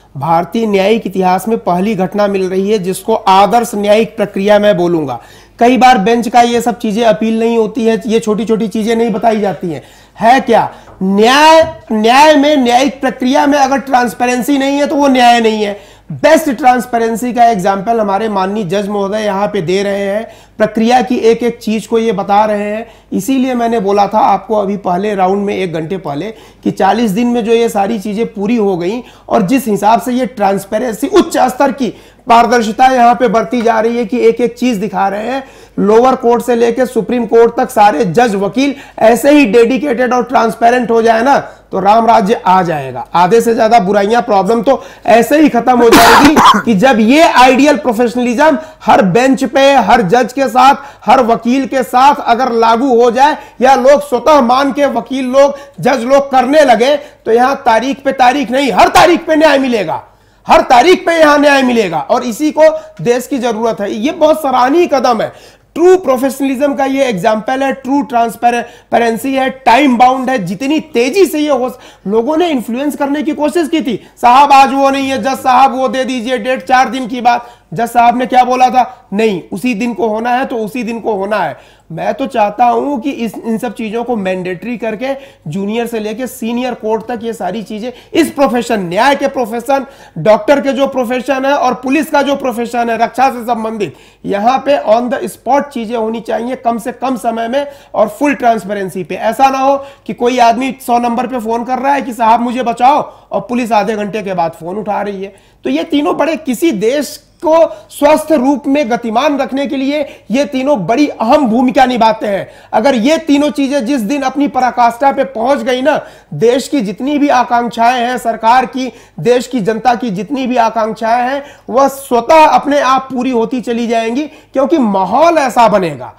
भारतीय न्यायिक इतिहास में पहली घटना मिल रही है जिसको आदर्श न्यायिक प्रक्रिया मैं बोलूंगा। कई बार बेंच का ये सब चीजें अपील नहीं होती है, ये छोटी छोटी चीजें नहीं बताई जाती हैं। है क्या न्याय? न्याय में, न्यायिक प्रक्रिया में अगर ट्रांसपेरेंसी नहीं है तो वो न्याय नहीं है। बेस्ट ट्रांसपेरेंसी का एग्जाम्पल हमारे माननीय जज महोदय यहाँ पे दे रहे हैं, प्रक्रिया की एक एक चीज को ये बता रहे हैं। इसीलिए मैंने बोला था आपको अभी पहले राउंड में एक घंटे पहले कि चालीस दिन में जो ये सारी चीजें पूरी हो गई और जिस हिसाब से ये ट्रांसपेरेंसी, उच्च स्तर की पारदर्शिता यहाँ पे बढ़ती जा रही है कि एक एक चीज दिखा रहे हैं। लोअर कोर्ट से लेकर सुप्रीम कोर्ट तक सारे जज वकील ऐसे ही डेडिकेटेड और ट्रांसपेरेंट हो जाए ना तो राम राज्य आ जाएगा। आधे से ज्यादा बुराइयां, प्रॉब्लम तो ऐसे ही खत्म हो जाएगी कि जब ये आइडियल प्रोफेशनलिज्म हर बेंच पे, हर जज के साथ, हर वकील के साथ अगर लागू हो जाए या लोग स्वतः मान के वकील लोग, जज लोग करने लगे तो यहां तारीख पे तारीख नहीं, हर तारीख पे न्याय मिलेगा, हर तारीख पे यहां न्याय मिलेगा। और इसी को देश की जरूरत है। ये बहुत सराहनीय कदम है। ट्रू प्रोफेशनलिज्म का ये एग्जाम्पल है, ट्रू ट्रांसपेरेंसी है, टाइम बाउंड है। जितनी तेजी से ये हो, लोगों ने इन्फ्लुएंस करने की कोशिश की थी, साहब आज वो नहीं है, जज साहब वो दे दीजिए डेट, चार दिन की बात। जज साहब ने क्या बोला था? नहीं, उसी दिन को होना है तो उसी दिन को होना है। मैं तो चाहता हूं कि इस इन सब चीजों को मैंडेटरी करके जूनियर से लेके सीनियर कोर्ट तक ये सारी चीजें, इस प्रोफेशन, न्याय के प्रोफेशन, डॉक्टर के जो प्रोफेशन है और पुलिस का जो प्रोफेशन है रक्षा से संबंधित, यहां पे ऑन द स्पॉट चीजें होनी चाहिए, कम से कम समय में और फुल ट्रांसपेरेंसी पे। ऐसा ना हो कि कोई आदमी सौ नंबर पे फोन कर रहा है कि साहब मुझे बचाओ और पुलिस आधे घंटे के बाद फोन उठा रही है। तो ये तीनों बड़े, किसी देश को स्वस्थ रूप में गतिमान रखने के लिए ये तीनों बड़ी अहम भूमिका निभाते हैं। अगर ये तीनों चीजें जिस दिन अपनी पराकाष्ठा पे पहुंच गई ना, देश की जितनी भी आकांक्षाएं हैं, सरकार की, देश की जनता की जितनी भी आकांक्षाएं हैं, वह स्वतः अपने आप पूरी होती चली जाएंगी, क्योंकि माहौल ऐसा बनेगा।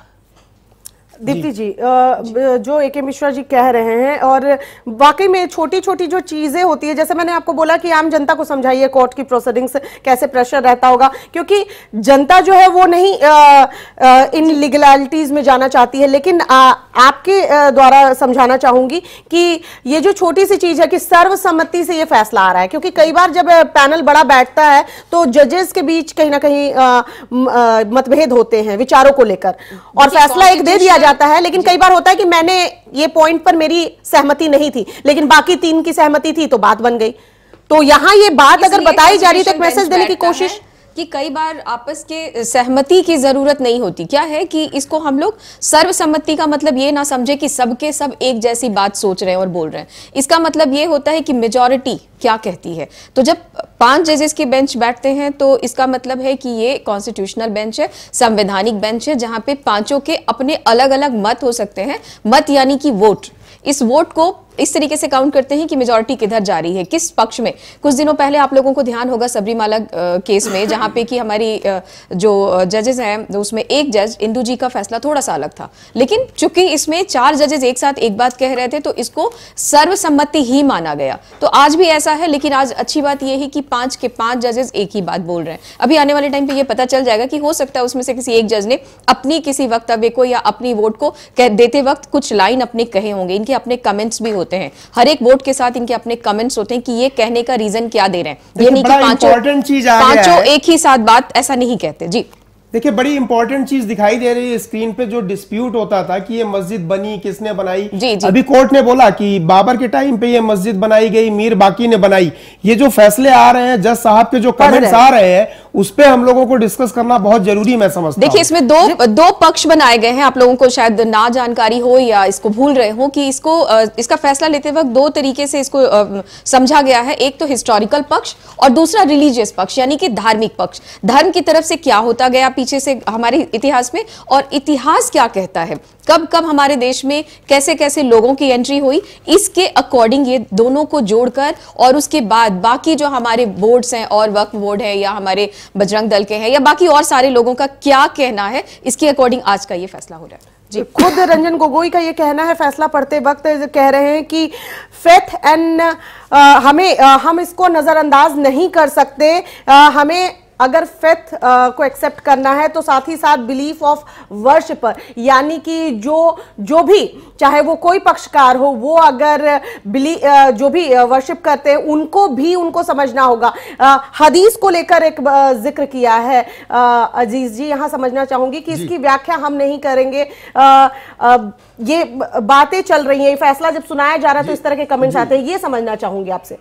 दीप्ति जी, जो ए के मिश्रा जी कह रहे हैं, और वाकई में छोटी छोटी जो चीजें होती है, जैसे मैंने आपको बोला कि आम जनता को समझाइए कोर्ट की प्रोसीडिंग्स कैसे प्रेशर रहता होगा, क्योंकि जनता जो है वो नहीं आ, आ, इन लीगलिटीज में जाना चाहती है। लेकिन आ, आपके आ, द्वारा समझाना चाहूंगी कि ये जो छोटी सी चीज है कि सर्वसम्मति से ये फैसला आ रहा है, क्योंकि कई बार जब पैनल बड़ा बैठता है तो जजेस के बीच कहीं ना कहीं मतभेद होते हैं विचारों को लेकर, और फैसला एक दे दिया जाता है। लेकिन कई बार होता है कि मैंने ये पॉइंट पर मेरी सहमति नहीं थी, लेकिन बाकी तीन की सहमति थी तो बात बन गई। तो यहां ये बात अगर बताई जा रही तो एक मैसेज देने की कोशिश कि कई बार आपस के सहमति की जरूरत नहीं होती। क्या है कि इसको हम लोग सर्वसम्मति का मतलब ये ना समझे कि सबके सब एक जैसी बात सोच रहे हैं और बोल रहे हैं। इसका मतलब ये होता है कि मेजॉरिटी क्या कहती है। तो जब पांच जजेस के बेंच बैठते हैं तो इसका मतलब है कि ये कॉन्स्टिट्यूशनल बेंच है, संवैधानिक बेंच है, जहां पे पांचों के अपने अलग अलग मत हो सकते हैं। मत यानी कि वोट। इस वोट को इस तरीके से काउंट करते हैं कि मेजॉरिटी किधर जा रही है, किस पक्ष में। कुछ दिनों पहले आप लोगों को ध्यान होगा सबरीमाला केस में, जहां पे कि हमारी जो जजेस हैं उसमें एक जज इंदू जी का फैसला थोड़ा सा अलग था, लेकिन चूंकि इसमें चार जजेस एक साथ एक बात कह रहे थे तो इसको सर्वसम्मति ही माना गया। तो आज भी ऐसा है, लेकिन आज अच्छी बात यह है कि पांच के पांच जजेस एक ही बात बोल रहे हैं। अभी आने वाले टाइम पे ये पता चल जाएगा कि हो सकता है उसमें से किसी एक जज ने अपनी किसी वक्तव्य को या अपनी वोट को देते वक्त कुछ लाइन अपने कहे होंगे। इनके अपने कमेंट्स भी होते हैं, हर एक वोट के साथ इनके अपने कमेंट्स होते हैं कि ये कहने का रीजन क्या दे रहे हैं। ये नहीं कि पांचों पांचों एक ही साथ बात ऐसा नहीं कहते। जी देखिए, बड़ी इंपॉर्टेंट चीज दिखाई दे रही है स्क्रीन पे। जो डिस्प्यूट होता था कि ये मस्जिद बनी, किसने बनाई, जी, जी। अभी कोर्ट ने बोला कि बाबर के टाइम पे ये मस्जिद बनाई गई, मीर बाकी ने बनाई। ये जो फैसले आ रहे हैं, जज साहब के जो कमेंट्स आ रहे हैं, उस पे हम लोगों को डिस्कस करना बहुत जरूरी मैं समझता हूं। देखिए, इसमें दो दो पक्ष बनाए गए हैं। आप लोगों को शायद ना जानकारी हो या इसको भूल रहे हो कि इसको इसका फैसला लेते वक्त दो तरीके से इसको समझा गया है। एक तो हिस्टोरिकल पक्ष और दूसरा रिलीजियस पक्ष, यानी कि धार्मिक पक्ष। धर्म की तरफ से क्या होता गया पीछे से हमारे इतिहास में, और इतिहास क्या कहता है, कब कब हमारे देश में कैसे कैसे लोगों की एंट्री हुई, इसके अकॉर्डिंग ये दोनों को जोड़कर, और उसके बाद बाकी जो हमारे बोर्ड्स हैं और वक्फ बोर्ड है या हमारे बजरंग दल के हैं या बाकी और सारे लोगों का क्या कहना है, इसके अकॉर्डिंग आज का ये फैसला हो रहा है। जी, खुद रंजन गोगोई का ये कहना है फैसला पढ़ते वक्त, कह रहे हैं कि फेथ एंड हमें आ, हम इसको नजरअंदाज नहीं कर सकते। आ, हमें अगर फेथ को एक्सेप्ट करना है तो साथ ही साथ बिलीफ ऑफ वर्शिप, यानी कि जो जो भी चाहे वो कोई पक्षकार हो, वो अगर बिली जो भी वर्शिप करते हैं उनको भी उनको समझना होगा। हदीस को लेकर एक जिक्र किया है अजीज जी, यहां समझना चाहूंगी कि इसकी व्याख्या हम नहीं करेंगे। आ, आ, ये बातें चल रही हैं, फैसला जब सुनाया जा रहा है तो इस तरह के कमेंट्स आते हैं, ये समझना चाहूंगी आपसे।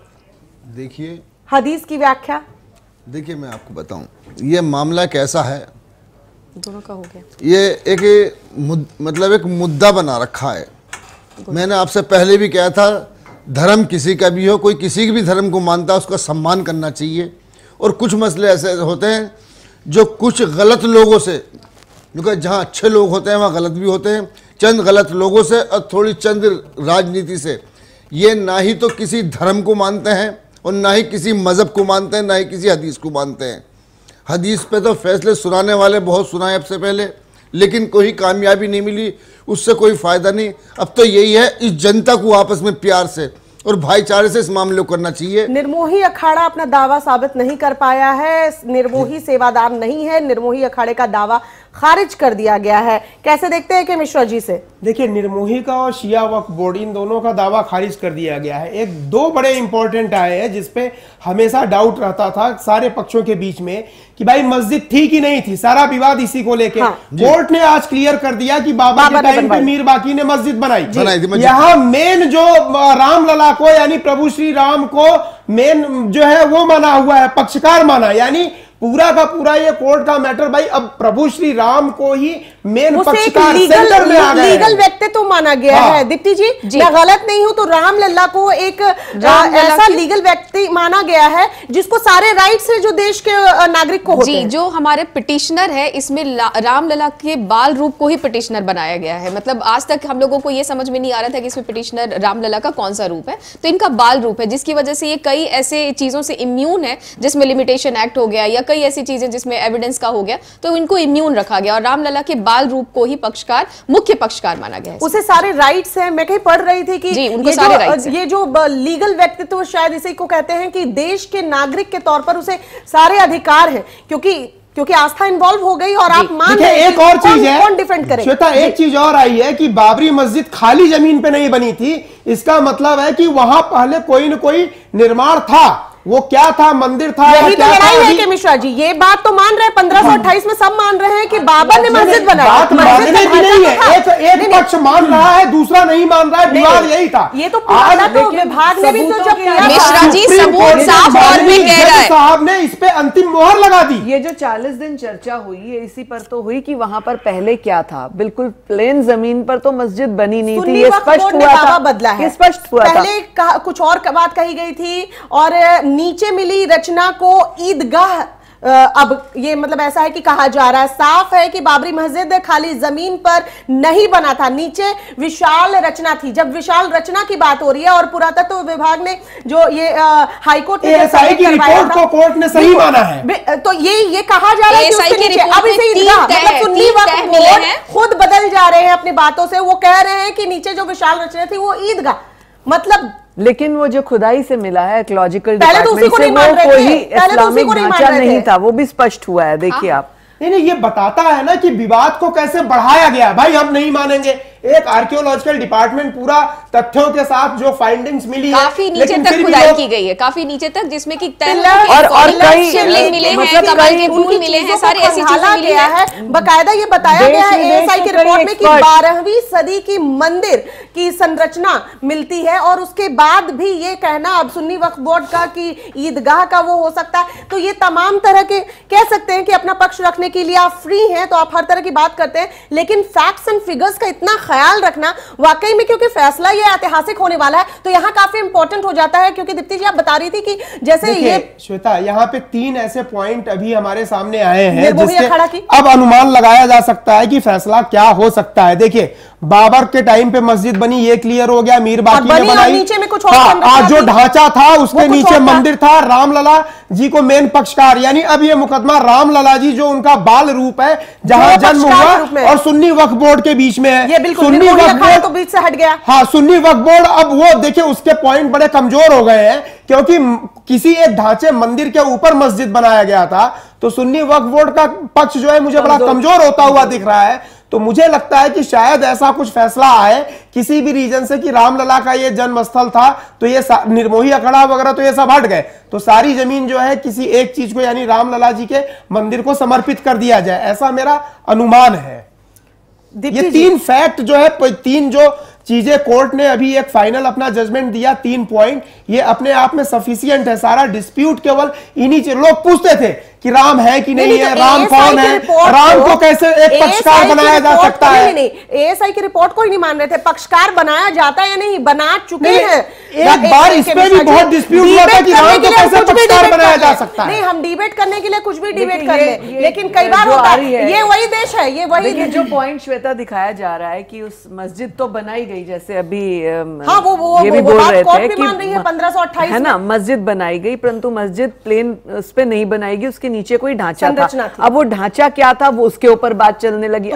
देखिए हदीस की व्याख्या, देखिए मैं आपको बताऊं ये मामला कैसा है, दोनों का हो गया। ये एक मुद, मतलब एक मुद्दा बना रखा है। मैंने आपसे पहले भी कहा था, धर्म किसी का भी हो, कोई किसी भी धर्म को मानता है उसका सम्मान करना चाहिए। और कुछ मसले ऐसे होते हैं जो कुछ गलत लोगों से, क्योंकि जहाँ अच्छे लोग होते हैं वहाँ गलत भी होते हैं, चंद गलत लोगों से और थोड़ी चंद राजनीति से, ये ना ही तो किसी धर्म को मानते हैं और ना ही किसी मज़हब को मानते हैं, ना ही किसी हदीस को मानते हैं। हदीस पे तो फैसले सुनाने वाले बहुत सुनाए अब से पहले, लेकिन कोई कामयाबी नहीं मिली, उससे कोई फ़ायदा नहीं। अब तो यही है, इस जनता को आपस में प्यार से और भाईचारे से इस मामले को करना चाहिए। निर्मोही अखाड़ा अपना दावा साबित नहीं कर पाया है, निर्मोही सेवादार नहीं है, निर्मोही अखाड़े का दावा खारिज कर दिया गया है। कैसे देखते हैं कि मिश्रा जी से? देखिए, निर्मोही का और शिया वक्फ बोर्ड इन दोनों का दावा खारिज कर दिया गया है। एक दो बड़े इंपॉर्टेंट आए हैं जिसपे हमेशा डाउट रहता था सारे पक्षों के बीच में कि भाई मस्जिद थी कि नहीं थी, सारा विवाद इसी को लेकर। हाँ, कोर्ट ने आज क्लियर कर दिया कि बाबा के टाइम पे मीर बाकी ने मस्जिद बनाई। यहाँ मेन जो रामलला को यानी प्रभु श्री राम को मेन जो है वो माना हुआ है, पक्षकार माना, यानी पूरा का पूरा ये कोर्ट का मैटर भाई अब प्रभु श्री राम को ही मेन पक्षकार सेंटर में आ गए। लीगल व्यक्तित्व तो माना गया हाँ। है। दीप्ति जी, जी मैं गलत नहीं हूं तो रामलला को एक ऐसा लीगल व्यक्ति माना गया है जिसको सारे राइट्स है जो देश के नागरिक को होते जी, हैं। जो हमारे पिटिशनर है इसमें रामलला के बाल रूप को ही पिटिशनर बनाया गया है। मतलब आज तक हम लोगों को ये समझ में नहीं आ रहा था कि इसमें पिटिशनर रामलला का कौन सा रूप है, तो इनका बाल रूप है, जिसकी वजह से ये कई ऐसे चीजों से इम्यून है जिसमें लिमिटेशन एक्ट हो गया या कई ऐसी चीजें जिसमें एविडेंस का हो गया, तो इनको इम्यून रखा गया और रामलला के बाल रूप को ही पक्षकार मुख्य पक्षकार माना गया है। उसे सारे राइट्स हैं। मैं कहीं पढ़ रही थी कि जी, उनको ये सारे जो राइट्स ये जो लीगल व्यक्तित्व शायद इसी को कहते हैं कि देश के नागरिक के तौर पर उसे सारे अधिकार हैं, क्योंकि क्योंकि आस्था इन्वॉल्व हो गई और आप मान रहे हैं। एक और चीज है, कौन डिफेंड करे? श्वेता, एक चीज और आई है कि बाबरी मस्जिद खाली जमीन पे नहीं बनी थी। इसका मतलब है कि वहां पहले कोई न कोई निर्माण था। वो क्या था, मंदिर था, यही तो लड़ाई है कि मिश्रा जी ये बात तो मान रहे हैं, पंद्रह सौ अट्ठाईस में सब मान रहे हैं कि बाबर ने मस्जिद बनाई। बात मानने की नहीं है, एक एक पक्ष मान रहा है, दूसरा नहीं मान रहा है, विवाद यही था। ये तो पूरा तो विभाग ने भी तो जब किया, मिश्रा जी सबूत साफ तौर पे कह रहा है, साहब ने इस पे अंतिम मोहर लगा दी। ये जो चालीस दिन चर्चा हुई है इसी पर तो हुई कि वहां पर पहले क्या था। बिल्कुल प्लेन जमीन पर तो मस्जिद बनी नहीं थी, ये स्पष्ट हुआ था, बदला है, स्पष्ट हुआ था। पहले कुछ और बात कही गई थी और नीचे मिली रचना को ईदगाह। अब ये मतलब ऐसा है कि कहा जा रहा है, साफ है कि बाबरी मस्जिद खाली जमीन पर नहीं बना था, नीचे विशाल रचना थी। जब विशाल रचना की बात हो रही है और पुरातत्व तो विभाग ने जो ये हाईकोर्ट ने एएसआई की रिपोर्ट को कोर्ट ने सही माना है, तो ये ये कहा जा रहा है कि उसके नीचे अब इसे ईदगाह, मतलब सुन्नी वक्फ बोर्ड खुद बदल जा रहे हैं अपनी बातों से। वो कह रहे हैं कि नीचे जो विशाल रचना थी वो ईदगाह, मतलब लेकिन वो जो खुदाई से मिला है इकोलॉजिकल डिपार्टमेंट से, वो कोई इस्लामिक ढांचा नहीं था, वो भी स्पष्ट हुआ है। देखिए आप, नहीं नहीं, ये बताता है ना कि विवाद को कैसे बढ़ाया गया। भाई हम नहीं मानेंगे, एक आर्कियोलॉजिकल डिपार्टमेंट पूरा तथ्यों के साथ जो फाइंडिंग्स मिली काफी है, नीचे तक खुदाई की गई है, काफी नीचे तक, जिसमें कि और और कई शिवलिंग मिले हैं, कमल के फूल मिले हैं, सारी ऐसी चीजें मिली है। बकायदा ये बताया गया है एएसआई की रिपोर्ट में कि बारहवीं सदी की मंदिर की संरचना मिलती है और उसके बाद भी ये कहना अब सुन्नी वक्फ बोर्ड का कि ईदगाह का वो हो सकता है। तो ये तमाम तरह के कह सकते हैं कि अपना पक्ष रखने के लिए आप फ्री हैं, तो आप हर तरह की बात करते हैं, लेकिन फैक्ट्स एंड फिगर्स का इतना ख्याल रखना वाकई में, क्योंकि फैसला ये ऐतिहासिक होने वाला है तो यहाँ काफी इंपॉर्टेंट हो जाता है। क्योंकि दीप्ति जी आप बता रही थी कि जैसे ये श्वेता, यहाँ पे तीन ऐसे पॉइंट अभी हमारे सामने आए हैं जिससे अब अनुमान लगाया जा सकता है कि फैसला क्या हो सकता है। देखिए, बाबर के टाइम पे मस्जिद बनी, ये क्लियर हो गया, मीर बाकी ने बनाई। नीचे में कुछ और हाँ, जो ढांचा था उसके नीचे मंदिर था, रामलला जी को मेन पक्षकार, यानी अब ये मुकदमा रामलला जी जो उनका बाल रूप है जहां जन्म हुआ और सुन्नी वक्फ बोर्ड के बीच में है। ये बिल्कुल सुन्नी वक्फ बोर्ड तो बीच से हट गया। हाँ, सुन्नी वक्फ बोर्ड, अब वो देखिए उसके पॉइंट बड़े कमजोर हो गए हैं क्योंकि किसी एक ढांचे मंदिर के ऊपर मस्जिद बनाया गया था, तो सुन्नी वक्फ बोर्ड का पक्ष जो है मुझे बड़ा कमजोर होता हुआ दिख रहा है। तो मुझे लगता है कि शायद ऐसा कुछ फैसला आए किसी भी रीजन से कि रामलला का ये जन्म स्थल था, तो ये निर्मोही अखाड़ा वगैरह तो ये सब हट गए, तो सारी जमीन जो है किसी एक चीज को यानी रामलला जी के मंदिर को समर्पित कर दिया जाए, ऐसा मेरा अनुमान है। ये तीन फैक्ट जो है, तीन जो चीजें कोर्ट ने अभी एक फाइनल अपना जजमेंट दिया, तीन पॉइंट, ये अपने आप में सफिशिएंट है। सारा डिस्प्यूट केवल इन्हीं, लोग पूछते थे कि राम है कि नहीं, नहीं है, राम कौन है, राम को कैसे एक पक्षकार बनाया जा सकता है। नहीं नहीं, एएसआई की रिपोर्ट को ही नहीं मान रहे थे, पक्षकार बनाया जाता है या नहीं, बना चुके हैं। एक बार इस पे भी बहुत डिस्प्यूट हुआ था कि राम को कैसे पक्षकार बनाया जा सकता है। नहीं, हम डिबेट करने के लिए कुछ भी डिबेट कर ले, लेकिन कई बार होता है, ये वही देश है, ये वही जो पॉइंट श्वेता दिखाया जा रहा है कि उस मस्जिद तो बनाई गई, जैसे अभी हाँ वो वो ये भी बोल रहे थे कि पंद्रह सौ अट्ठाईस है ना, मस्जिद बनाई गई, परंतु मस्जिद प्लेन उस पे नहीं बनाएगी, उसके नीचे कोई ढांचा था। अब वो ढांचा क्या था, वो उसके ऊपर बात चलने लगी।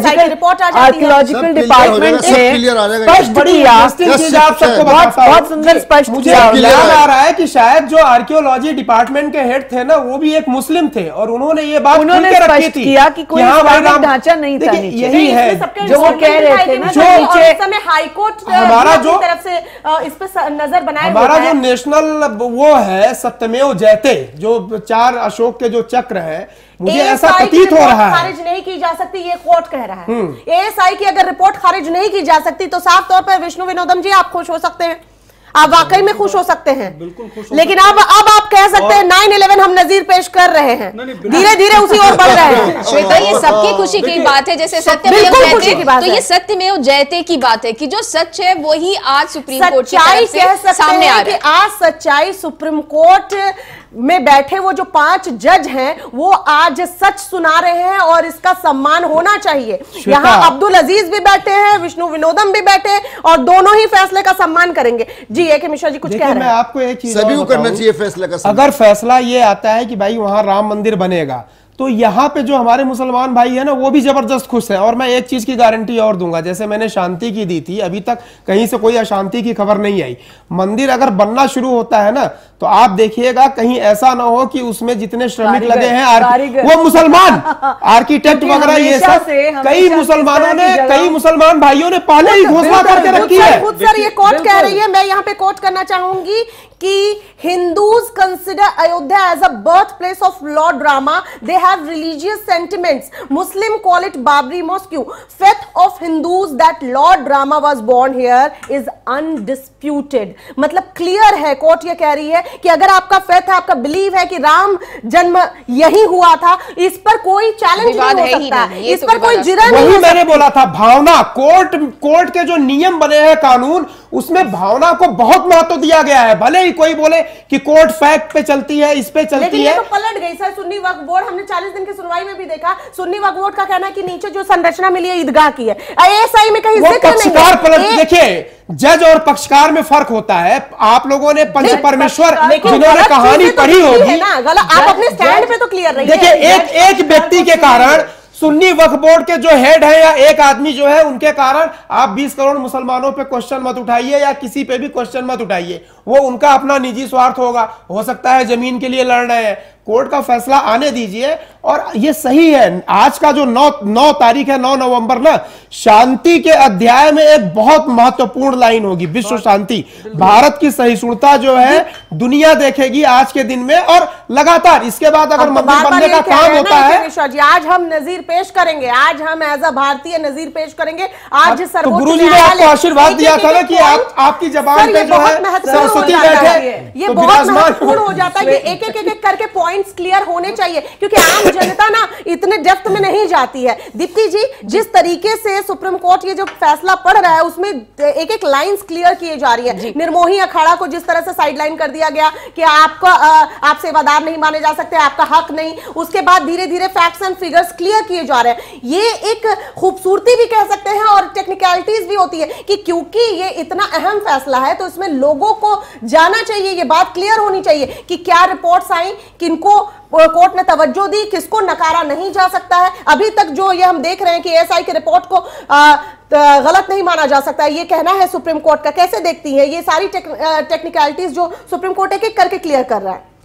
आर्कियोलॉजिकल डिपार्टमेंट ने स्पष्ट किया, बहुत सुंदर स्पष्ट किया। याद आ रहा है कि शायद जो आर्कियोलॉजी डिपार्टमेंट के हेड थे ना, वो भी एक मुस्लिम थे और उन्होंने ये बात उन्होंने स्पष्ट किया कि कोई इस्लामिक ढांचा नहीं था। यही है जो वो कह रहे थे ना, जो नीचे हाईकोर्ट हमारा जो तरफ से इस पे नजर बनाया, हमारा जो नेशनल वो है सत्यमेव जयते, जो चार अशोक के जो चक्र है, मुझे ऐसा प्रतीत हो रहा है खारिज नहीं की जा सकती, ये कोर्ट कह रहा है। एएसआई की अगर रिपोर्ट खारिज नहीं की जा सकती तो साफ तौर पर विष्णु विनोदम जी आप खुश हो सकते हैं, आप वाकई में खुश हो सकते हैं। बिल्कुल खुश। लेकिन अब अब आप कह सकते हैं नाइन इलेवन हम नजीर पेश कर रहे हैं, धीरे धीरे उसी ओर बढ़ रहे हैं। श्वेता, ये सबकी खुशी की बात है, जैसे सत्यमेव जयते, तो ये सत्यमेव जयते की बात है कि जो सच है वही आज सुप्रीम कोर्ट की तरफ से सामने आ रहा है। आज सच्चाई सुप्रीम कोर्ट में बैठे वो जो पांच जज हैं वो आज सच सुना रहे हैं और इसका सम्मान होना चाहिए। यहाँ अब्दुल अजीज भी बैठे हैं, विष्णु विनोदम भी बैठे और दोनों ही फैसले का सम्मान करेंगे। जी ए के मिश्रा जी कुछ कह रहे हैं। मैं आपको एक चीज सभी को करना चाहिए फैसले का। अगर फैसला ये आता है कि भाई वहां राम मंदिर बनेगा, तो यहाँ पे जो हमारे मुसलमान भाई है ना, वो भी जबरदस्त खुश है। और मैं एक चीज की गारंटी और दूंगा, जैसे मैंने शांति की दी थी, अभी तक कहीं से कोई अशांति की खबर नहीं आई। मंदिर अगर बनना शुरू होता है ना, तो आप देखिएगा कहीं ऐसा ना हो कि उसमें जितने श्रमिक लगे हैं वो मुसलमान आर्किटेक्ट वगैरह, ये सब कई मुसलमानों ने, कई मुसलमान भाइयों ने पहले ही घोषणा करके रखी है। खुद सर ये कोट कह रही है, मैं यहाँ पे कोट करना चाहूंगी कि Hindus consider Ayodhya as a birthplace of Lord Rama. They have religious sentiments. Muslim call it Babri Mosque. Faith of Hindus that Lord Rama was born here is undisputed. मतलब क्लियर है, court ये कह रही है कि अगर आपका faith है, आपका बिलीव है कि राम जन्म यही हुआ था, इस पर कोई चैलेंज नहीं हो सकता, इस पर कोई जिरह नहीं हो सकता। मैंने बोला था भावना, कोर्ट कोर्ट के जो नियम बने हैं कानून, उसमें भावना को बहुत महत्व दिया गया है। भले ही कोई बोले कि कोर्ट फैक्ट पे चलती है, इस पे चलती लेकिन है, ये तो पलट गई सर। सुन्नी वक्फ बोर्ड, हमने चालीस दिन की सुनवाई में भी देखा, सुन्नी वक्फ बोर्ड का कहना है कि नीचे जो संरचना मिली है ईदगाह की है, एएसआई में कहीं जिक्र नहीं है। पलट देखिए, जज और पक्षकार में फर्क होता है। आप लोगों ने पंच परमेश्वर जिन्होंने कहानी पढ़ी होगी ना, गलत, आप अपने स्टैंड पे तो क्लियर रहिए। देखिए, एक एक व्यक्ति के कारण, सुन्नी वक्फ बोर्ड के जो हेड है या एक आदमी जो है, उनके कारण आप बीस करोड़ मुसलमानों पे क्वेश्चन मत उठाइए या किसी पे भी क्वेश्चन मत उठाइए। वो उनका अपना निजी स्वार्थ होगा, हो सकता है जमीन के लिए लड़ रहे हैं। कोर्ट का फैसला आने दीजिए। और ये सही है, आज का जो नौ नौ तारीख है, नौ नवंबर ना, शांति के अध्याय में एक बहुत महत्वपूर्ण लाइन होगी, विश्व शांति। भारत की सहिष्णुता जो है दुनिया देखेगी आज के दिन में, और लगातार इसके बाद अगर मंदिर बनने का काम होता है। जी, आज हम नजीर पेश करेंगे, आज हम एज अ भारतीय नजीर पेश करेंगे। आज तो गुरु जी ने आपको आशीर्वाद दिया था ना कि आप आपकी जबान पे जो है सरस्वती बैठे, ये बहुत महत्वपूर्ण हो जाता है कि एक एक एक करके पॉइंट्स क्लियर होने चाहिए, क्योंकि आम जनता ना इतने डेप्थ में नहीं जाती है। दीप्ति जी, जिस तरीके से सुप्रीम कोर्ट ये जो फैसला पढ़ रहा है उसमें एक एक लाइंस क्लियर किए जा रही है। निर्मोही अखाड़ा को जिस तरह से साइडलाइन कर दिया गया कि आपका आप सेवादार नहीं माने जा सकते, आपका हक नहीं, उसके बाद धीरे धीरे फैक्ट्स एंड फिगर्स क्लियर किए जा रहे हैं। ये एक खूबसूरती भी कह सकते हैं और टेक्निकलिटीज भी होती है कि क्योंकि ये इतना अहम फैसला है तो इसमें लोगों को जाना चाहिए, ये बात क्लियर होनी चाहिए कि क्या रिपोर्ट्स आई, किनको कोर्ट ने तवज्जो दी, किसको नकारा नहीं जा सकता है। अभी तक जो ये हम देख रहे हैं कि एएसआई की रिपोर्ट को आ, गलत नहीं माना जा सकता, ये कहना है सुप्रीम कोर्ट का। कैसे देखती है ये सारी टेक, टेक्निकलिटीज जो सुप्रीम कोर्ट एक एक करके क्लियर कर रहा है?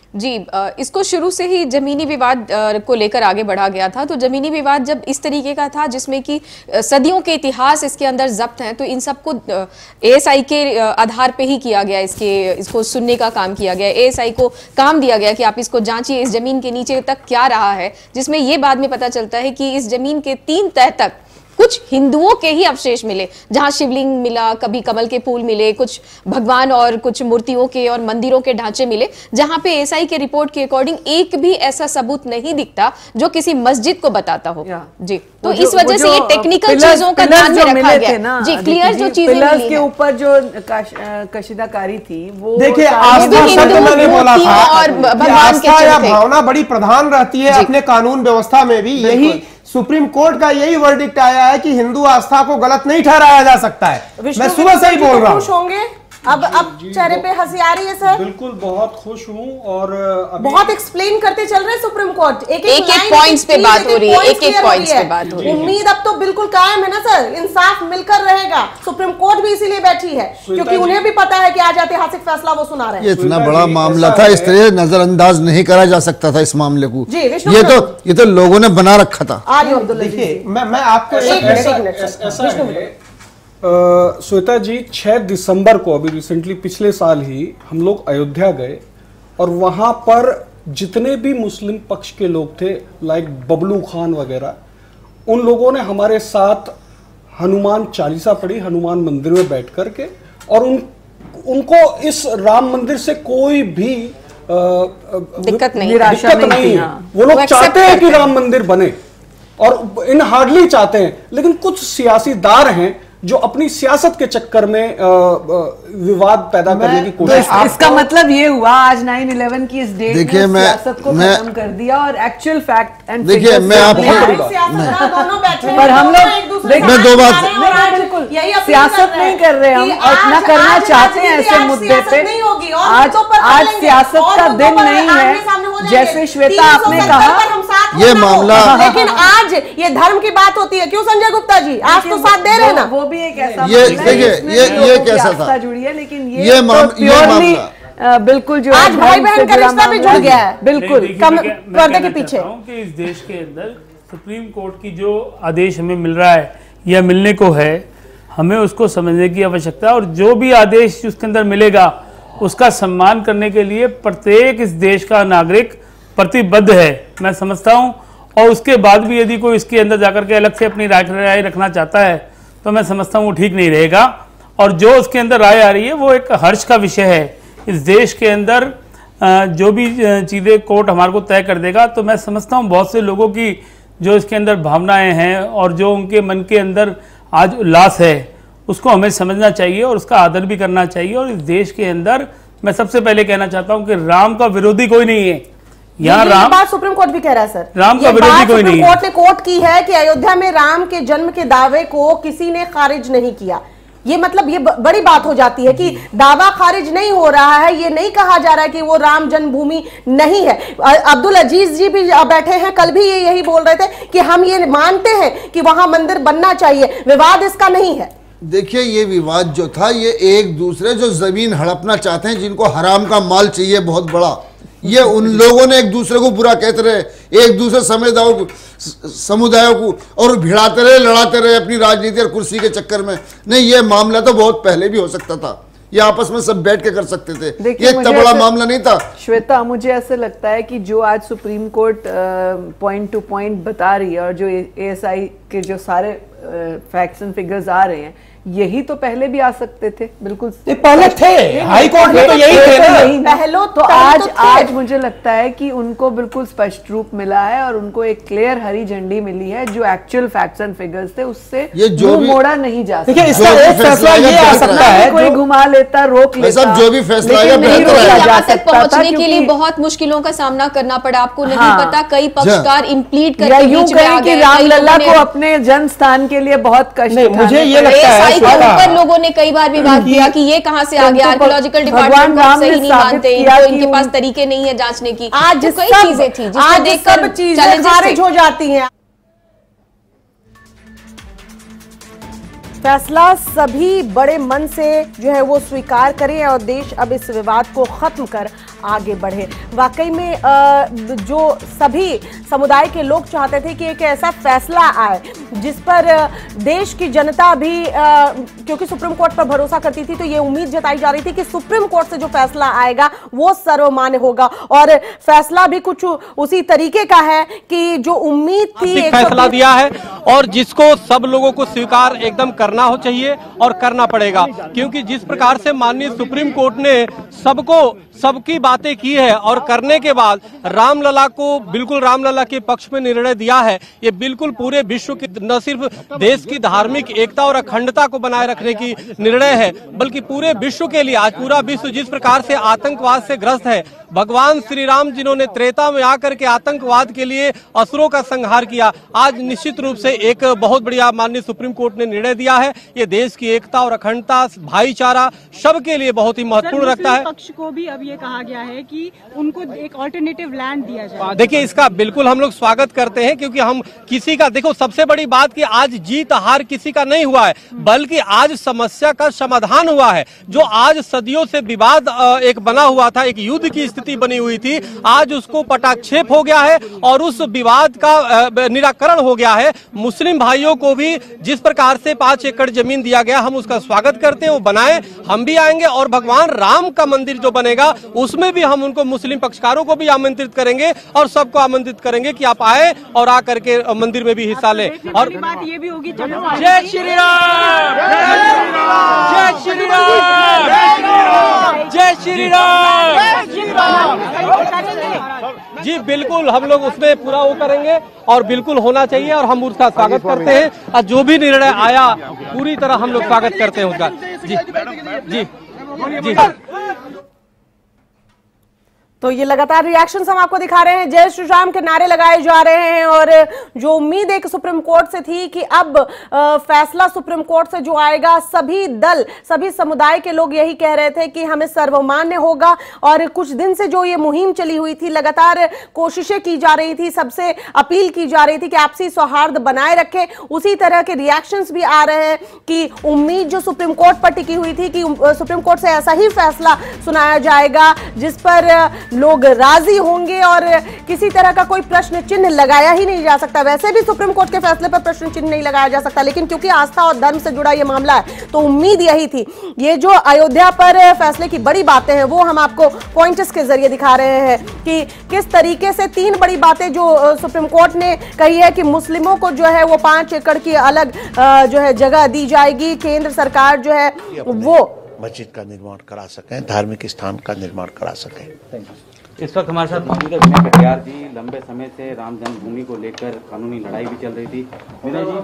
जी, इसको शुरू से ही जमीनी विवाद को लेकर आगे बढ़ा गया था। तो जमीनी विवाद जब इस तरीके का था जिसमें कि सदियों के इतिहास इसके अंदर जब्त हैं, तो इन सबको एएसआई के आधार पे ही किया गया, इसके इसको सुनने का काम किया गया। एएसआई को काम दिया गया कि आप इसको जांचिए, इस जमीन के नीचे तक क्या रहा है, जिसमें यह बाद में पता चलता है कि इस जमीन के तीन तह तक कुछ हिंदुओं के ही अवशेष मिले, जहां शिवलिंग मिला, कभी कमल के फूल मिले, कुछ भगवान और कुछ मूर्तियों के और मंदिरों के ढांचे मिले, जहां पे एएसआई के रिपोर्ट के अकॉर्डिंग एक भी ऐसा सबूत नहीं दिखता जो किसी मस्जिद को बताता हो। जी, तो इस वजह से ये टेक्निकल चीजों का ध्यान में रखा गया। जी, क्लियर जो चीजें मिली के ऊपर जो कशीदाकारी थी वो देखिए, आस्था शब्द मैंने बोला था और भगवान के भावना बड़ी प्रधान रहती है अपने कानून व्यवस्था में भी। यही सुप्रीम कोर्ट का यही वर्डिक्ट आया है कि हिंदू आस्था को गलत नहीं ठहराया जा सकता है। मैं सुबह से ही बोल रहा हूँ। खुश होंगे अब अब चेहरे पे हंसी आ रही है सर? बिल्कुल, बहुत खुश हूँ। और बहुत एक्सप्लेन करते चल रहे हैं सुप्रीम कोर्ट, एक एक एक पॉइंट्स पे बात हो रही है, एक एक पॉइंट्स पे बात हो रही है। उम्मीद अब तो बिल्कुल कायम है ना सर, इंसाफ मिलकर रहेगा। सुप्रीम कोर्ट भी इसीलिए बैठी है क्योंकि उन्हें भी पता है कि आज ऐतिहासिक फैसला वो सुना रहे हैं। ये इतना बड़ा मामला था, इस तरह नजरअंदाज नहीं करा जा सकता था इस मामले को। ये तो ये तो लोगों ने बना रखा था। देखिए, मैं मैं आपको श्वेता जी, छह दिसंबर को अभी रिसेंटली पिछले साल ही हम लोग अयोध्या गए और वहां पर जितने भी मुस्लिम पक्ष के लोग थे, लाइक बबलू खान वगैरह, उन लोगों ने हमारे साथ हनुमान चालीसा पढ़ी हनुमान मंदिर में बैठ करके, और उन उनको इस राम मंदिर से कोई भी दिक्कत नहीं, निराशा दिक्कत नहीं, नहीं। वो लोग चाहते हैं कि राम मंदिर बने और इन हार्डली चाहते हैं, लेकिन कुछ सियासीदार हैं जो अपनी सियासत के चक्कर में आ, आ, विवाद पैदा करने की कोशिश। तो इसका मतलब ये हुआ आज नाइन इलेवन की इस डेट देखिए, में मैं सियासत को खत्म कर दिया और एक्चुअल फैक्ट एंड देखिए मैं आपको पर हम लोग मैं दो बात बिल्कुल सियासत नहीं कर रहे, हम इतना करना चाहते हैं ऐसे मुद्दे पे। आज आज सियासत का दिन नहीं है, जैसे श्वेता आपने कहा ये मामला, लेकिन आज ये धर्म की बात होती है। क्यों संजय गुप्ता जी, आज तो साथ दे रहे ना। वो भी एक ऐसा ये देखिए ये ये कैसा था जुड़ी है, लेकिन ये ये मामला बिल्कुल जो आज भाई बहन का रिश्ता भी जुड़ गया है बिल्कुल पर्दे के पीछे। कि इस देश के अंदर सुप्रीम कोर्ट की जो आदेश हमें मिल रहा है या मिलने को है, हमें उसको समझने की आवश्यकता है, और जो भी आदेश उसके अंदर मिलेगा उसका सम्मान करने के लिए प्रत्येक इस देश का नागरिक प्रतिबद्ध है, मैं समझता हूँ। और उसके बाद भी यदि कोई इसके अंदर जाकर के अलग से अपनी राय रखना चाहता है तो मैं समझता हूँ वो ठीक नहीं रहेगा। और जो उसके अंदर राय आ रही है वो एक हर्ष का विषय है। इस देश के अंदर जो भी चीज़ें कोर्ट हमारे को तय कर देगा, तो मैं समझता हूँ बहुत से लोगों की जो इसके अंदर भावनाएं हैं और जो उनके मन के अंदर आज उल्लास है, उसको हमें समझना चाहिए और उसका आदर भी करना चाहिए। और इस देश के अंदर मैं सबसे पहले कहना चाहता हूँ कि राम का विरोधी कोई नहीं है। यहाँ राम, बात सुप्रीम कोर्ट भी कह रहा है सर, राम का विरोधी कोई नहीं है। कोर्ट ने कोर्ट की है कि अयोध्या में राम के जन्म के दावे को किसी ने खारिज नहीं किया। ये मतलब ये बड़ी बात हो जाती है कि दावा खारिज नहीं हो रहा है, ये नहीं कहा जा रहा है कि वो राम जन्मभूमि नहीं है। अब्दुल अजीज जी भी बैठे हैं, कल भी ये यही बोल रहे थे कि हम ये मानते हैं कि वहां मंदिर बनना चाहिए, विवाद इसका नहीं है। देखिए, ये विवाद जो था ये एक दूसरे जो जमीन हड़पना चाहते हैं, जिनको हराम का माल चाहिए बहुत बड़ा, ये उन लोगों ने एक दूसरे को बुरा कहते रहे, एक दूसरे समुदायों को समुदायों को और भिड़ाते रहे, लड़ाते रहे अपनी राजनीति और कुर्सी के चक्कर में। नहीं, ये मामला तो बहुत पहले भी हो सकता था, ये आपस में सब बैठ के कर सकते थे, ये इतना बड़ा मामला नहीं था। श्वेता, मुझे ऐसे लगता है कि जो आज supreme court point to point बता रही है और जो एएसआई के जो सारे फैक्ट्स एंड फिगर्स आ रहे हैं, यही तो पहले भी आ सकते थे। बिल्कुल ये पहले थे, हाई कोर्ट में तो यही थे ना। पहलो तो आज आज मुझे लगता है कि उनको बिल्कुल स्पष्ट रूप मिला है और उनको एक क्लियर हरी झंडी मिली है। जो एक्चुअल फैक्ट्स एंड फिगर्स थे उससे ये जो भी मोड़ा नहीं जा सकता। देखिए, इसका एक फैसला ये आ सकता है, कोई घुमा लेता, रोक लेता, जो भी फैसला पहुंचने के लिए बहुत मुश्किलों का सामना करना पड़ा। आपको नहीं पता, कई पक्षकार इम्प्लीड करके बीच में आ गए। रामलला को अपने जन्म स्थान के लिए बहुत कष्ट, मुझे ये लगता है ऊपर लोगों ने कई बार विवाद किया कि ये कहां से आ गया, आर्कियोलॉजिकल डिपार्टमेंट को सही नहीं मानते, इनको इनके पास तरीके नहीं है जांचने की। आज कई चीजें थी जिसको देखकर चीजें खारिज हो जाती हैं। फैसला सभी बड़े मन से जो है वो स्वीकार करें और देश अब इस विवाद को खत्म कर आगे बढ़े। वाकई में जो सभी समुदाय के लोग चाहते थे कि एक ऐसा फैसला आए जिस पर देश की जनता भी, क्योंकि सुप्रीम कोर्ट पर भरोसा करती थी, तो ये उम्मीद जताई जा रही थी कि सुप्रीम कोर्ट से जो फैसला आएगा वो सर्वमान्य होगा, और फैसला भी कुछ उसी तरीके का है कि जो उम्मीद थी एक फैसला दिया है और जिसको सब लोगों को स्वीकार एकदम करना हो चाहिए और करना पड़ेगा, क्योंकि जिस प्रकार से माननीय सुप्रीम कोर्ट ने सबको सबकी बातें की है और करने के बाद रामलला को बिल्कुल रामलला के पक्ष में निर्णय दिया है, ये बिल्कुल पूरे विश्व की, न सिर्फ देश की धार्मिक एकता और अखंडता को बनाए रखने की निर्णय है, बल्कि पूरे विश्व के लिए। आज पूरा विश्व जिस प्रकार से आतंकवाद से ग्रस्त है, भगवान श्री राम जिन्होंने त्रेता में आकर के आतंकवाद के लिए असुरों का संहार किया, आज निश्चित रूप से एक बहुत बढ़िया माननीय सुप्रीम कोर्ट ने निर्णय दिया है। ये देश की एकता और अखंडता, भाईचारा सबके लिए बहुत ही महत्वपूर्ण रखता है। पक्ष को भी अब ये कहा गया है कि उनको एक ऑल्टरनेटिव लैंड दिया जाए। देखिए, इसका बिल्कुल हम लोग स्वागत करते हैं, क्योंकि हम किसी का, देखो सबसे बड़ी बात कि आज जीत हार किसी का नहीं हुआ है, बल्कि आज समस्या का समाधान हुआ है। जो आज सदियों से विवाद एक बना हुआ था, एक युद्ध की स्थिति बनी हुई थी, आज उसको पटाक्षेप हो गया है और उस विवाद का निराकरण हो गया है। मुस्लिम भाइयों को भी जिस प्रकार से पांच एकड़ जमीन दिया गया, हम उसका स्वागत करते हैं। वो बनाए, हम भी आएंगे, और भगवान राम का मंदिर जो बनेगा उसमें भी हम उनको, मुस्लिम पक्षकारों को भी आमंत्रित करेंगे और सबको आमंत्रित करेंगे कि आप आए और आकर के मंदिर में भी हिस्सा लें। और बात ये भी होगी, जय श्री राम, जय श्री राम, जय श्री राम। जी बिल्कुल, हम लोग उसमें पूरा वो करेंगे और बिल्कुल होना चाहिए, और हम उसका स्वागत करते हैं। और जो भी निर्णय आया पूरी तरह हम लोग स्वागत करते हैं उसका। जी जी जी तो ये लगातार रिएक्शंस हम आपको दिखा रहे हैं। जय श्री राम के नारे लगाए जा रहे हैं, और जो उम्मीद एक सुप्रीम कोर्ट से थी कि अब फैसला सुप्रीम कोर्ट से जो आएगा, सभी दल, सभी समुदाय के लोग यही कह रहे थे कि हमें सर्वमान्य होगा। और कुछ दिन से जो ये मुहिम चली हुई थी, लगातार कोशिशें की जा रही थी, सबसे अपील की जा रही थी कि आपसी सौहार्द बनाए रखें, उसी तरह के रिएक्शंस भी आ रहे हैं कि उम्मीद जो सुप्रीम कोर्ट पर टिकी हुई थी कि सुप्रीम कोर्ट से ऐसा ही फैसला सुनाया जाएगा जिस पर लोग राजी होंगे और किसी तरह का कोई प्रश्न चिन्ह लगाया ही नहीं जा सकता। वैसे भी सुप्रीम कोर्ट के फैसले पर प्रश्न चिन्ह नहीं लगाया जा सकता, लेकिन क्योंकि आस्था और धर्म से जुड़ा ये मामला है, तो उम्मीद यही थी। ये जो अयोध्या पर फैसले की बड़ी बातें हैं, वो हम आपको पॉइंट्स के जरिए दिखा रहे हैं कि किस तरीके से तीन बड़ी बातें जो सुप्रीम कोर्ट ने कही है कि मुस्लिमों को जो है वो पांच एकड़ की अलग जो है जगह दी जाएगी, केंद्र सरकार जो है वो मस्जिद का निर्माण करा सकें, धार्मिक स्थान का निर्माण करा सकें। इस वक्त हमारे साथ मौजूद है विनय कटियार जी। लंबे समय से राम जन्मभूमि को लेकर कानूनी लड़ाई भी चल रही थी। विनय जी,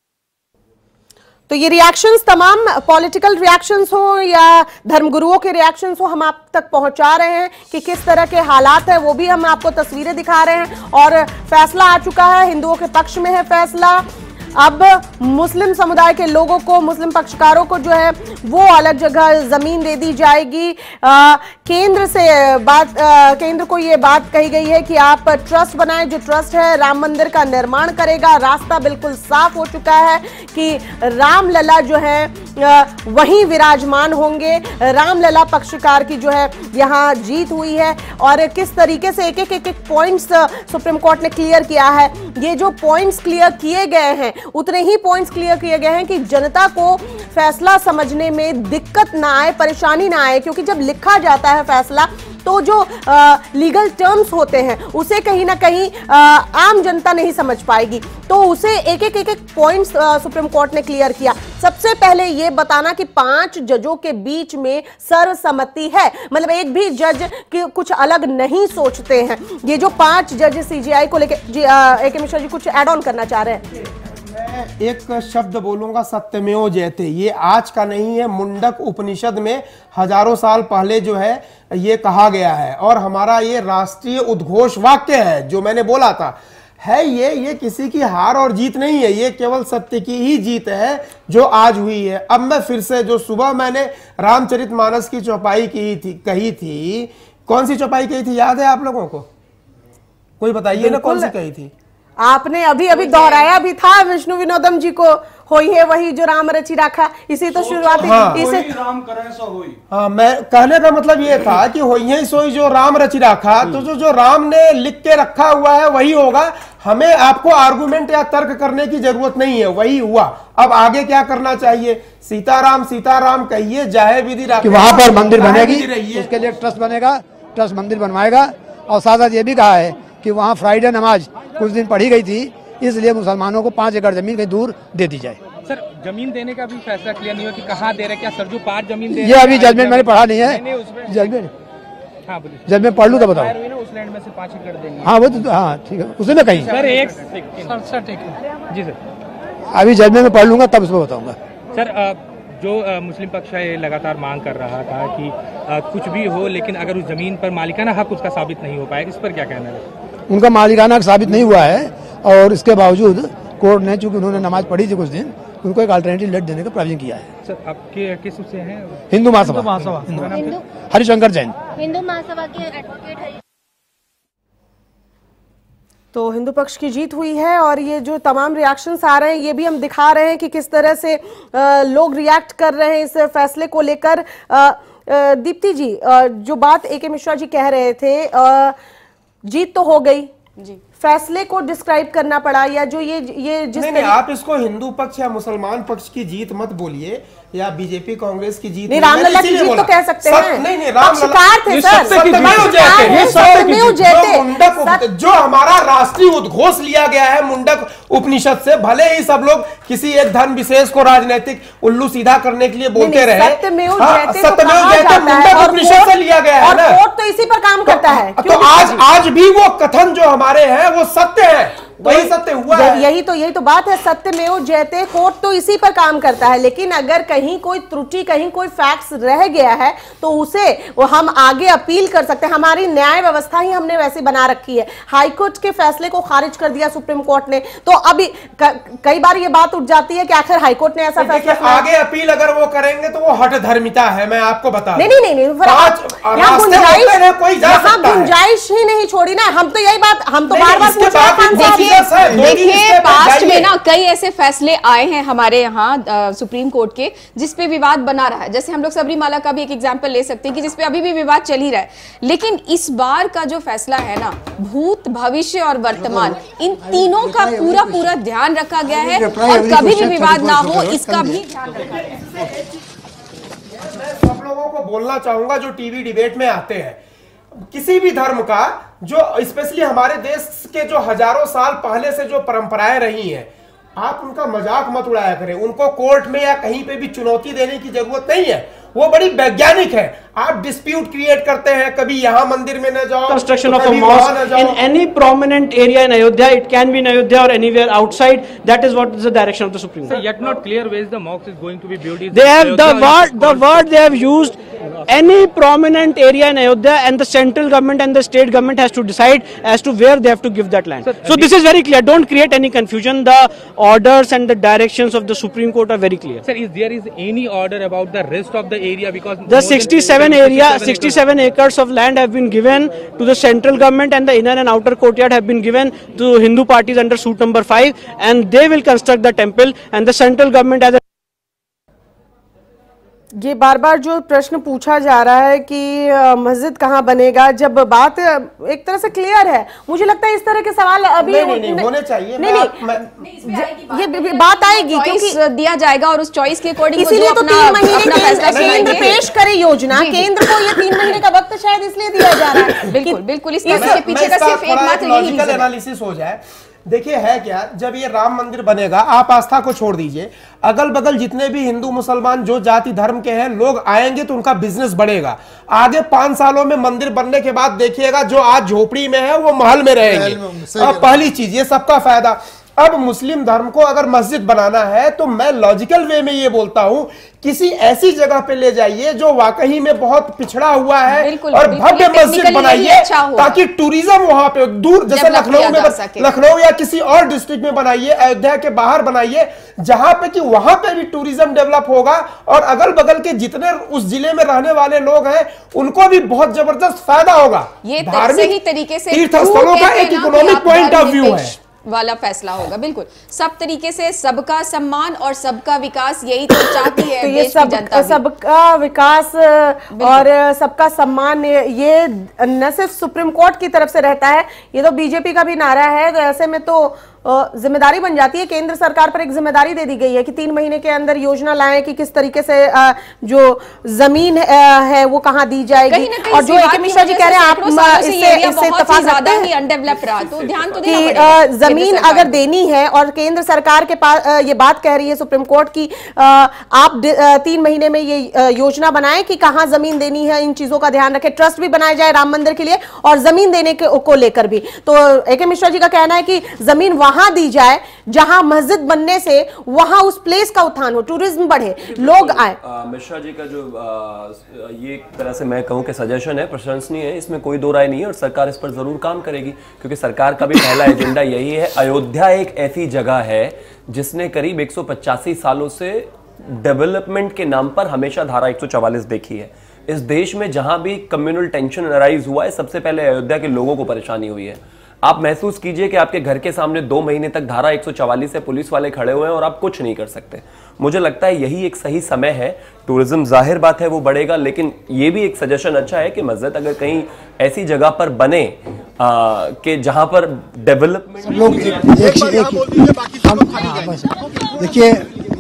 तो ये रिएक्शंस, तमाम पॉलिटिकल रिएक्शंस हो या धर्मगुरुओं के रिएक्शंस हो, हम आप तक पहुंचा रहे हैं कि किस तरह के हालात है, वो भी हम आपको तस्वीरें दिखा रहे हैं। और फैसला आ चुका है, हिंदुओं के पक्ष में है फैसला। अब मुस्लिम समुदाय के लोगों को, मुस्लिम पक्षकारों को जो है वो अलग जगह जमीन दे दी जाएगी। आ, केंद्र से बात आ, केंद्र को ये बात कही गई है कि आप ट्रस्ट बनाएं, जो ट्रस्ट है राम मंदिर का निर्माण करेगा। रास्ता बिल्कुल साफ हो चुका है कि रामलला जो है आ, वहीं विराजमान होंगे। रामलला पक्षकार की जो है यहाँ जीत हुई है, और किस तरीके से एक एक एक, एक पॉइंट्स सुप्रीम कोर्ट ने क्लियर किया है। ये जो पॉइंट्स क्लियर किए गए हैं, उतने ही पॉइंट्स क्लियर किए गए हैं कि जनता को फैसला समझने में दिक्कत ना आए, परेशानी ना आए, क्योंकि जब लिखा जाता है फैसला तो जो आ, लीगल टर्म्स होते हैं उसे कहीं ना कहीं आ, आम जनता नहीं समझ पाएगी, तो उसे एक एक एक एक पॉइंट्स सुप्रीम कोर्ट ने क्लियर किया। सबसे पहले ये बताना कि पांच जजों के बीच में सर्वसम्मति है, मतलब एक भी जज कि कुछ अलग नहीं सोचते हैं। ये जो पांच जज सीजीआई को लेकर, जी ए के मिश्रा जी कुछ ऐड ऑन करना चाह रहे हैं? मैं एक शब्द बोलूंगा, सत्यमेव जयते। ये आज का नहीं है, मुंडक उपनिषद में हजारों साल पहले जो है ये कहा गया है, और हमारा ये राष्ट्रीय उद्घोष वाक्य है जो मैंने बोला था है। ये ये किसी की हार और जीत नहीं है, ये केवल सत्य की ही जीत है जो आज हुई है। अब मैं फिर से, जो सुबह मैंने रामचरितमानस की चौपाई की थी, कही थी, कौन सी चौपाई कही थी, याद है आप लोगों को? कोई बताइए ना, कौन सी कही थी? आपने अभी अभी दोहराया भी था विष्णु विनोदम जी को, होई है वही जो राम रचि राखा, इसी तो शुरुआती हाँ, इसे राम करें सो होई। हाँ, मैं कहने का मतलब ये था कि होई है सोई जो राम रचि राखा, तो जो जो राम ने लिख के रखा हुआ है वही होगा। हमें आपको आर्गुमेंट या तर्क करने की जरूरत नहीं है, वही हुआ। अब आगे क्या करना चाहिए? सीताराम सीताराम कहिए, जाहे विधि कि वहां पर मंदिर बनेगी, उसके लिए ट्रस्ट बनेगा, ट्रस्ट मंदिर बनवाएगा। और साथ साथ ये भी कहा है कि वहाँ फ्राइडे नमाज कुछ दिन पढ़ी गई थी, इसलिए मुसलमानों को पाँच एकड़ जमीन कहीं दूर दे दी जाए। सर, जमीन देने का भी फैसला क्लियर नहीं हुआ कि कहाँ दे रहे, क्या सरजू पार जमीन दे ये अभी जजमेंट मैंने पढ़ा नहीं है, जजमेंट हाँ बोलिए, जब मैं पढ़ लूँ तो बताओ। उस लैंड में से पाँच एकड़ देंगे। हाँ वो तो हाँ ठीक है, उसे मैं कहीं सर एक सर ठीक है जी सर, अभी जजमेंट में पढ़ लूंगा तब उसमें बताऊंगा। सर जो मुस्लिम पक्ष है लगातार मांग कर रहा था कि आ, कुछ भी हो लेकिन अगर उस जमीन पर मालिकाना हक उसका साबित नहीं हो पाएगा, इस पर क्या कहना है? उनका मालिकाना हक साबित नहीं हुआ है और इसके बावजूद कोर्ट ने, चूंकि उन्होंने नमाज पढ़ी थी कुछ दिन, उनको एक अल्टरनेटिव लेट देने का प्रावधान किया है। सर आपके किस से हैं? हिंदू महासभा, हरिशंकर जैन, हिंदू महासभा के एडवोकेट है। तो हिंदू पक्ष की जीत हुई है और ये जो तमाम रिएक्शंस आ रहे हैं ये भी हम दिखा रहे हैं कि किस तरह से आ, लोग रिएक्ट कर रहे हैं इस फैसले को लेकर। दीप्ति जी, आ, जो बात ए के मिश्रा जी कह रहे थे, आ, जीत तो हो गई जी, फैसले को डिस्क्राइब करना पड़ा, या जो ये ये जिस नहीं, नहीं, आप इसको हिंदू पक्ष या मुसलमान पक्ष की जीत मत बोलिए या बीजेपी कांग्रेस की जीत। नहीं, रामलला की जीत तो कह सकते हैं। नहीं नहीं, रामलला थे सर, मुंडक जो हमारा राष्ट्रीय उद्घोष लिया गया है मुंडक उपनिषद से, भले ही सब लोग किसी एक धर्म विशेष को राजनीतिक उल्लू सीधा करने के लिए बोलते रहे, सत्यमेव जयते मुंडक उपनिषद से लिया गया है ना, कोर्ट तो इसी पर काम करता है। तो आज आज भी वो कथन जो हमारे हैं वो सत्य है, वही सत्य हुआ है। यही तो यही तो बात है, सत्यमेव जयते, कोर्ट तो इसी पर काम करता है। लेकिन अगर कहीं कोई त्रुटि, कहीं कोई फैक्ट्स रह गया है तो उसे वो हम आगे अपील कर सकते हैं। हमारी न्याय व्यवस्था ही हमने वैसे बना रखी है। हाईकोर्ट के फैसले को खारिज कर दिया सुप्रीम कोर्ट ने, तो अभी कई बार ये बात उठ जाती है कि आखिर हाईकोर्ट ने ऐसा फैसला, आगे अपील अगर वो करेंगे तो वो हट धर्मिता है, मैं आपको बता। नहीं नहीं नहीं, गुंजाइश ही नहीं छोड़ी ना, हम तो यही बात, हम तो बार बार देखिए पास्ट में ना कई ऐसे फैसले आए हैं हमारे यहाँ सुप्रीम कोर्ट के जिसपे विवाद बना रहा है। जैसे हम लोग सबरीमाला का भी एक एग्जांपल ले सकते हैं कि जिसपे अभी भी विवाद चल ही रहा है। लेकिन इस बार का जो फैसला है ना, भूत, भविष्य और वर्तमान, इन तीनों का पूरा पूरा ध्यान रखा गया है और कभी भी विवाद ना हो इसका भी ध्यान रखा गया है। मैं सब लोगों को बोलना चाहूंगा जो टीवी डिबेट में आते हैं, किसी भी धर्म का, जो स्पेशली हमारे देश के जो हजारों साल पहले से जो परंपराएं रही हैं, आप उनका मजाक मत उड़ाया करें। उनको कोर्ट में या कहीं पे भी चुनौती देने की जरूरत नहीं है, वो बड़ी वैज्ञानिक है। आप डिस्प्यूट क्रिएट करते हैं, कभी यहाँ मंदिर में न जाओ, construction of a mosque in any prominent area in Ayodhya, it can be in Ayodhya और anywhere outside, that is what is the direction of the supreme court. Yet not clear where the mosque is going to be built. They have the word, the word they have used, any prominent area in Ayodhya, and the central government and the state government has to decide as to where they have to give that land. Sir, so this is very clear. Don't create any confusion. The orders and the directions of the Supreme Court are very clear. Sir, is there is any order about the rest of the area? Because the sixty-seven area, sixty-seven acres of land have been given to the central government, and the inner and outer courtyard have been given to Hindu parties under suit number five, and they will construct the temple, and the central government has a ये बार बार जो प्रश्न पूछा जा रहा है कि मस्जिद कहाँ बनेगा, जब बात एक तरह से क्लियर है, मुझे लगता है इस तरह के सवाल अभी नहीं, नहीं, नहीं, होने चाहिए। नहीं नहीं, ये बात आएगी क्योंकि दिया जाएगा और उस चॉइस के अकॉर्डिंग इसीलिए तो तीन महीने केंद्र पेश करे योजना, केंद्र को ये तीन महीने का वक्त शायद इसलिए दिया जा रहा है। बिल्कुल बिल्कुल, इसके पीछे का सिर्फ एकमात्र यही रीजन है। एनालिसिस हो जाए। देखिए है क्या, जब ये राम मंदिर बनेगा, आप आस्था को छोड़ दीजिए, अगल बगल जितने भी हिंदू मुसलमान जो जाति धर्म के हैं लोग आएंगे तो उनका बिजनेस बढ़ेगा। आगे पांच सालों में मंदिर बनने के बाद देखिएगा जो आज झोपड़ी में है वो महल में रहेंगे। पहली चीज ये सबका फायदा। अब मुस्लिम धर्म को अगर मस्जिद बनाना है तो मैं लॉजिकल वे में ये बोलता हूं, किसी ऐसी जगह पे ले जाइए जो वाकई में बहुत पिछड़ा हुआ है बिल्कुल, और बिल्कुल, भव्य मस्जिद बनाइए अच्छा ताकि टूरिज्म वहां पे दूर, जैसे लखनऊ में, लखनऊ या किसी और डिस्ट्रिक्ट में बनाइए, अयोध्या के बाहर बनाइए, जहां पे कि वहां पे भी टूरिज्म डेवलप होगा और अगल बगल के जितने उस जिले में रहने वाले लोग हैं उनको भी बहुत जबरदस्त फायदा होगा। ये धार्मिक तरीके से तीर्थ स्थलों का एक इकोनॉमिक पॉइंट ऑफ व्यू है। वाला फैसला होगा। बिल्कुल सब तरीके से सबका सम्मान और सबका विकास, यही तो चाहती है तो ये देश सब, की जनता। सबका विकास और सबका सम्मान ये न सिर्फ सुप्रीम कोर्ट की तरफ से रहता है, ये तो बीजेपी का भी नारा है। तो ऐसे में तो जिम्मेदारी बन जाती है, केंद्र सरकार पर एक जिम्मेदारी दे दी गई है कि तीन महीने के अंदर योजना लाएं कि किस तरीके से जो जमीन है वो कहां दी जाएगी। और जो ए के मिश्रा जी कह रहे हैं, आप इससे इससे इत्तेफाक ज्यादा ही अनडेवलप्ड रहा, तो ध्यान तो देना कि पड़ेगा। जमीन अगर देनी है और केंद्र सरकार के पास ये बात कह रही है सुप्रीम कोर्ट की, आप तीन महीने में ये योजना बनाएं कि कहां जमीन देनी है, इन चीजों का ध्यान रखें। ट्रस्ट भी बनाया जाए राम मंदिर के लिए और जमीन देने को लेकर भी। तो ए के मिश्रा जी का कहना है कि जमीन वहां दी जाए जहां मस्जिद बनने से वहां उस प्लेस का उत्थान हो, टूरिज्म बढ़े, लोग आए। मिश्रा जी का जो आ, ये एक तरह से मैं कहूं कि सजेशन है, प्रशंसनीय है, इसमें कोई दो राय नहीं है और सरकार इस पर जरूर काम करेगी, क्योंकि सरकार का भी पहला एजेंडा यही है। अयोध्या एक ऐसी जगह है जिसने करीब एक सौ पचासी सालों से डेवलपमेंट के नाम पर हमेशा धारा एक सौ चवालीस देखी है। इस देश में जहां भी कम्युनल टेंशन अराइज हुआ है, सबसे पहले अयोध्या के लोगों को परेशानी हुई है। आप महसूस कीजिए कि आपके घर के सामने दो महीने तक धारा एक सौ चवालीस से पुलिस वाले खड़े हुए हैं और आप कुछ नहीं कर सकते। मुझे लगता है यही एक सही समय है। टूरिज्म जाहिर बात है वो बढ़ेगा, लेकिन ये भी एक सजेशन अच्छा है कि मस्जिद अगर कहीं ऐसी जगह पर बने कि जहां पर डेवलपमेंट लोग देखिए,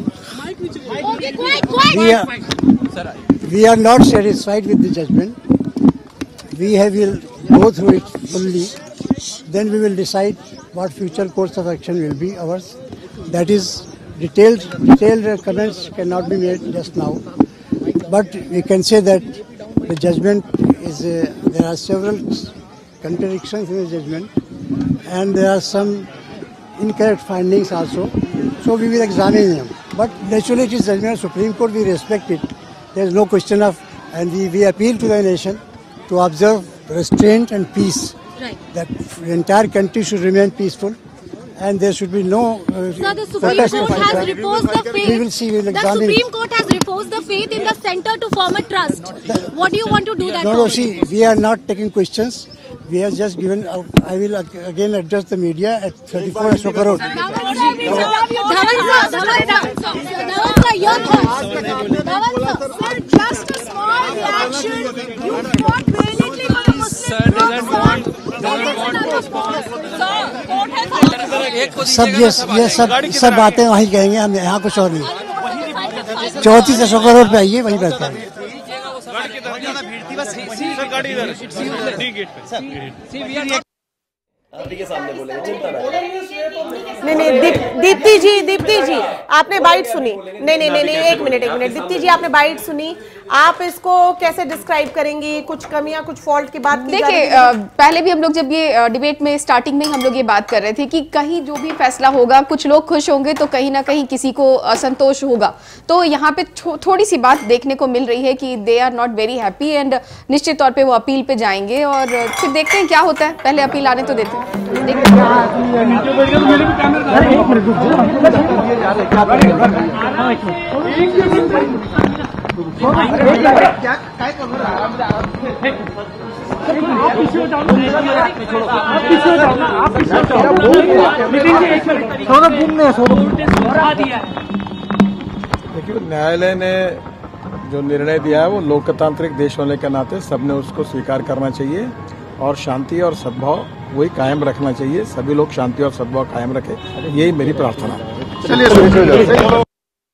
we are not satisfied with the judgment. We have will go through it fully. Then we will decide what future course of action will be ours. That is, detailed detailed comments cannot be made just now. But we can say that the judgment is uh, there are several contradictions in the judgment, and there are some incorrect findings also. So we will examine them. But naturally, it is judgment of Supreme Court. We respect it. There is no question of, and we, we appeal to the nation to observe restraint and peace. Right. That the entire country should remain peaceful, and there should be no. Uh, Sir, the Supreme Court has reposed the faith. We will see. We will the examine. Supreme Court has reposed the faith in the center to form a trust. The, what do you want to do that? No, no. See, we are not taking questions. We have just given. Uh, I will again address the media at thirty-four Ashoka Road. Dhawan sir, Dhawan sir, Dhawan sir, your thoughts. Dhawan sir, sir, just a small reaction. You fought valiantly for the Muslim cause. सब ये ये सब सब बातें वहीं कहेंगे, हम यहाँ कुछ और नहीं। चौथी से अशोका रोड पे आइए, वहीं बैठते हैं। के सामने बोलेंगे, चिंता नहीं नहीं दीप, दीप्ति जी दीप्ति जी आपने बाइट सुनी? नहीं नहीं नहीं नहीं एक मिनट एक मिनट दीप्ति जी आपने बाइट सुनी, आप इसको कैसे डिस्क्राइब करेंगी? कुछ कमियां, कुछ फॉल्ट की बात की? देखिए, पहले भी हम लोग जब ये डिबेट में स्टार्टिंग में हम लोग ये बात कर रहे थे कि कहीं जो भी फैसला होगा, कुछ लोग खुश होंगे तो कहीं ना कहीं किसी को असंतोष होगा। तो यहाँ पे थोड़ी सी बात देखने को मिल रही है कि they are not very happy, and निश्चित तौर पे वो अपील पे जाएंगे और फिर देखते हैं क्या होता है। पहले अपील आने तो देते हैं। देखिए, न्यायालय ने जो निर्णय दिया है वो लोकतांत्रिक देश होने के नाते सबने उसको स्वीकार करना चाहिए और शांति और सद्भाव वही कायम रखना चाहिए। सभी लोग शांति और सद्भाव कायम रखें, यही मेरी प्रार्थना है। चलिए,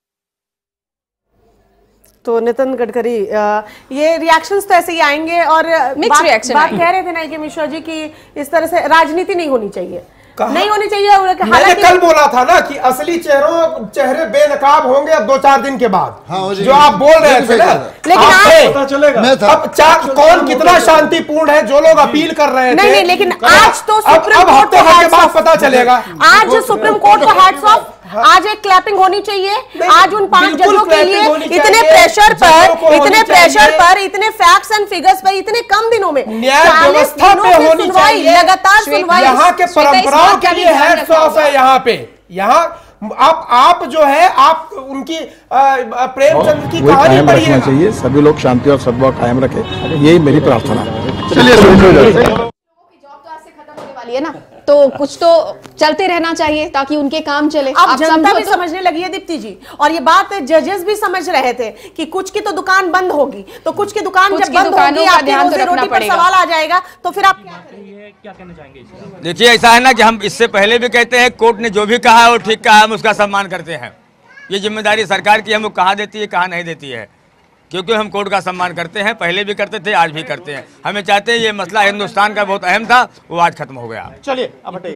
तो नितिन गडकरी, ये रिएक्शंस तो ऐसे ही आएंगे और मिक्स रिएक्शन बात कह रहे थे ना के मिश्रा जी की इस तरह से राजनीति नहीं होनी चाहिए, नहीं होनी चाहिए। मैंने कल बोला था ना कि असली चेहरों चेहरे बेनकाब होंगे अब दो चार दिन के बाद। हाँ, जो आप बोल रहे थे ना, लेकिन आप पता चलेगा अब चार कौन कितना शांतिपूर्ण है। जो लोग अपील कर रहे थे, नहीं नहीं लेकिन आज तो सुप्रीम कोर्ट को हफ्ते बाद पता चलेगा। आज सुप्रीम कोर्ट को हैट्स ऑफ, आज एक क्लैपिंग होनी चाहिए। आज उन पांच जजों के लिए इतने प्रेशर पर इतने प्रेशर पर इतने फैक्ट्स एंड फिगर्स पर इतने कम दिनों में न्याय व्यवस्था पे होनी चाहिए, लगातार सुनवाई। यहाँ के परंपराओं के लिए हैट्स ऑफ है। यहाँ पे यहाँ आप आप जो है आप उनकी प्रेमचंद की कहानी पढ़िए चाहिए। सभी लोग शांति और सद्भाव कायम रखें, यही मेरी प्रार्थना है। चलिए, जॉब तो आज से खत्म होने वाली है ना, तो कुछ तो चलते रहना चाहिए ताकि उनके काम चले। अब जनता भी तो... समझने लगी है दीप्ति जी, और ये बात जजेस भी समझ रहे थे कि कुछ की तो दुकान बंद होगी, तो कुछ की दुकान जब बंद होगी आपकी रोजी रोटी पर सवाल आ जाएगा, तो फिर आप क्या कहना चाहेंगे? देखिए ऐसा है ना कि हम इससे पहले भी कहते हैं कोर्ट ने जो भी कहा है वो ठीक कहा है, हम उसका सम्मान करते हैं। ये जिम्मेदारी सरकार की, हम वो कहाँ देती है कहाँ नहीं देती है, क्योंकि हम कोर्ट का सम्मान करते हैं, पहले भी करते थे आज भी करते हैं। हमें चाहते हैं ये मसला हिंदुस्तान का बहुत अहम था, वो आज खत्म हो गया। चलिए अब हटे।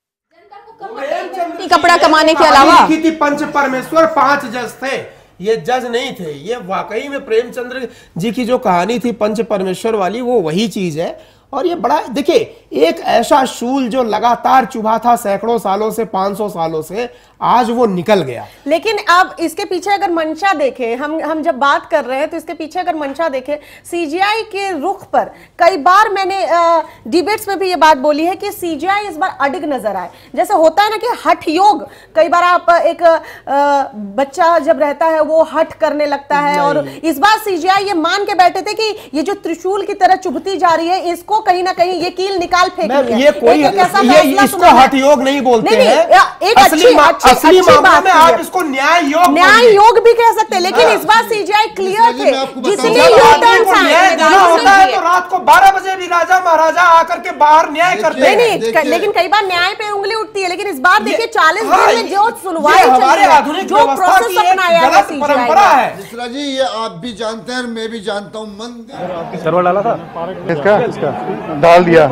कपड़ा कमाने के अलावा थी पंच परमेश्वर पांच जज थे, ये जज नहीं थे। ये वाकई में प्रेमचंद्र जी की जो कहानी थी पंच परमेश्वर वाली, वो वही चीज है। और ये बड़ा देखिए, एक ऐसा शूल जो लगातार चुभा था सैकड़ों सालों से, पाँच सौ सालों से, आज वो निकल गया। लेकिन अब इसके पीछे अगर मंशा देखें, हम हम जब बात कर रहे हैं तो इसके पीछे अगर मंशा देखें, सीजीआई के रुख पर कई बार मैंने डिबेट्स में भी ये बात बोली है कि सीजीआई इस बार अडिग नजर आए। जैसे होता है ना कि हठ योग, कई बार आप एक आ, बच्चा जब रहता है वो हठ करने लगता है, और इस बार सीजीआई ये मान के बैठे थे कि ये जो त्रिशूल की तरह चुभती जा रही है, इसको कहीं ना कहीं ये कील निकाल फेंकनी है। ये कोई एक, एक ये इसको हठ योग नहीं बोलते हैं। एक अच्छी असली मामले में आप इसको न्याय योग न्याय योग भी कह सकते हैं, लेकिन इस बार सीजीआई क्लियर थे। जितने होता है तो रात को बारह बजे भी राजा महाराजा आकर के बाहर न्याय करते हैं। नहीं, लेकिन कई बार न्याय पे उंगली उठती है, लेकिन इस बार देखिए चालीस दिन में जो सुनवाई हमारे आधुनिक जो प्रोसेस अपनाया है परंपरा है। मिश्रा जी, ये आप भी जानते हैं, मैं भी जानता हूँ। मंदिर सर्वर डाला था, इसका इसका डाल दिया।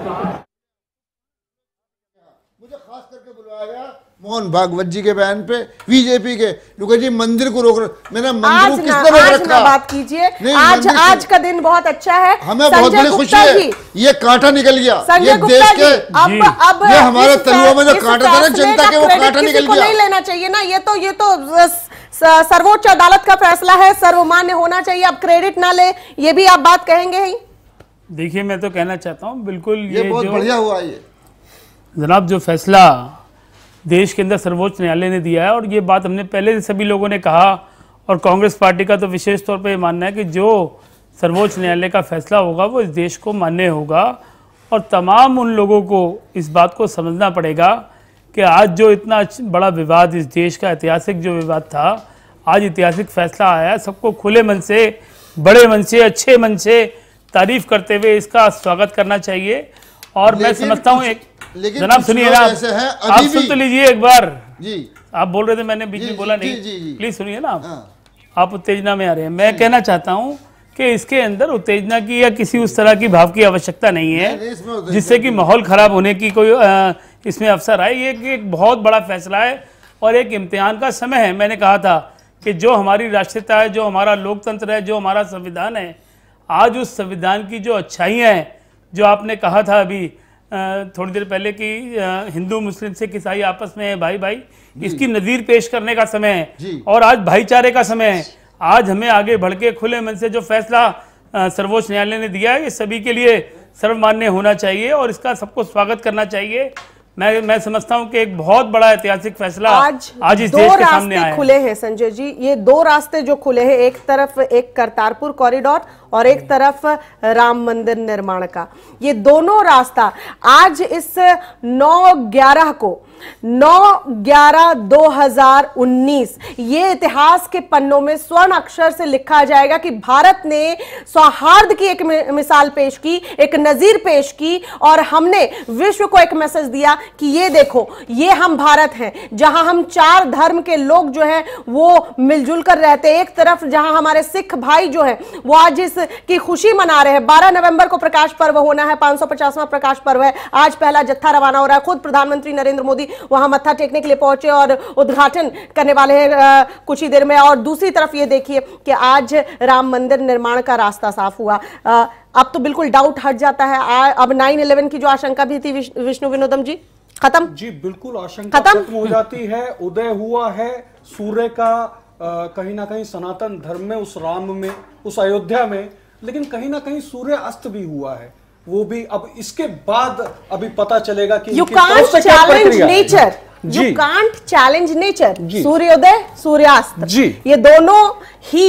मुझे खास करके बुलाया गया मोहन भागवत जी के बयान पे, बीजेपी के लोग जी मंदिर को रोक रहे। मैंने मंदिर को किसने रोक रखा? बात कीजिए, आज आज का दिन बहुत अच्छा है, हमें बहुत बड़ी खुशी है। ये कांटा निकल गया, ये देश के, अब अब ये हमारे तलुओं में जो कांटा था ना जनता के, वो कांटा निकल गया। नहीं लेना चाहिए ना, ये तो ये तो सर्वोच्च अदालत का फैसला है, सर्वमान्य होना चाहिए। अब क्रेडिट ना ले, ये भी आप बात कहेंगे ही? देखिए, मैं तो कहना चाहता हूँ बिल्कुल ये बहुत बढ़िया हुआ। ये जनाब जो फैसला देश के अंदर सर्वोच्च न्यायालय ने दिया है, और ये बात हमने पहले सभी लोगों ने कहा, और कांग्रेस पार्टी का तो विशेष तौर पे मानना है कि जो सर्वोच्च न्यायालय का फैसला होगा वो इस देश को मान्य होगा। और तमाम उन लोगों को इस बात को समझना पड़ेगा कि आज जो इतना बड़ा विवाद, इस देश का ऐतिहासिक जो विवाद था, आज ऐतिहासिक फैसला आया। सबको खुले मन से, बड़े मन से, अच्छे मन से तारीफ करते हुए इसका स्वागत करना चाहिए। और मैं समझता हूँ एक जनाब सुनिए ना, आप सुन तो लीजिए एक बार जी। आप बोल रहे थे, मैंने बीच में बोला नहीं, प्लीज सुनिए ना। आप उत्तेजना में आ रहे हैं। मैं कहना चाहता हूं कि इसके अंदर उत्तेजना की या किसी उस तरह की भाव की आवश्यकता नहीं है जिससे कि माहौल खराब होने की कोई इसमें अवसर आए। ये एक बहुत बड़ा फैसला है और एक इम्तिहान का समय है। मैंने कहा था कि जो हमारी राष्ट्रीयता है, जो हमारा लोकतंत्र है, जो हमारा संविधान है, आज उस संविधान की जो अच्छाइयाँ हैं, जो आपने कहा था अभी थोड़ी देर पहले कि हिंदू मुस्लिम सिख ईसाई आपस में भाई भाई, इसकी नज़ीर पेश करने का समय है और आज भाईचारे का समय है। आज हमें आगे बढ़ के खुले मन से जो फैसला सर्वोच्च न्यायालय ने दिया है, ये सभी के लिए सर्वमान्य होना चाहिए और इसका सबको स्वागत करना चाहिए। मैं मैं समझता हूं कि एक बहुत बड़ा ऐतिहासिक फैसला आज आज इस देश के सामने आया है। खुले हैं संजय जी, ये दो रास्ते जो खुले हैं, एक तरफ एक करतारपुर कॉरिडोर और एक तरफ राम मंदिर निर्माण का, ये दोनों रास्ता आज इस नौ ग्यारह को नौ ग्यारह दो हजार उन्नीस ये इतिहास के पन्नों में स्वर्ण अक्षर से लिखा जाएगा कि भारत ने सौहार्द की एक मिसाल पेश की, एक नजीर पेश की और हमने विश्व को एक मैसेज दिया कि ये देखो, ये हम भारत हैं जहां हम चार धर्म के लोग जो हैं वो मिलजुल कर रहते हैं। एक तरफ जहां हमारे सिख भाई जो हैं वो आज इस की खुशी मना रहे हैं। बारह नवंबर को प्रकाश पर्व होना है, पांच सौ पचासवां प्रकाश पर्व है। आज पहला जत्था रवाना हो रहा है। खुद प्रधानमंत्री नरेंद्र मोदी वहां मत्था टेकने के लिए पहुंचे और उद्घाटन करने वाले हैं कुछ ही देर में। और दूसरी तरफ ये देखिए कि आज राम मंदिर निर्माण का रास्ता साफ हुआ। आ, अब तो बिल्कुल डाउट हट जाता है। आ, अब नाइन इलेवन की जो आशंका भी थी विष्णु विनोदम जी, खत्म जी, बिल्कुल आशंका खत्म हो जाती है। उदय हुआ है सूर्य का कहीं ना कहीं सनातन धर्म में, उस राम में, उस अयोध्या में, लेकिन कहीं ना कहीं सूर्य अस्त भी हुआ है। वो भी अब इसके बाद अभी पता चलेगा कि you can't challenge nature, you can't challenge nature. सूर्योदय सूर्यास्त जी, ये दोनों ही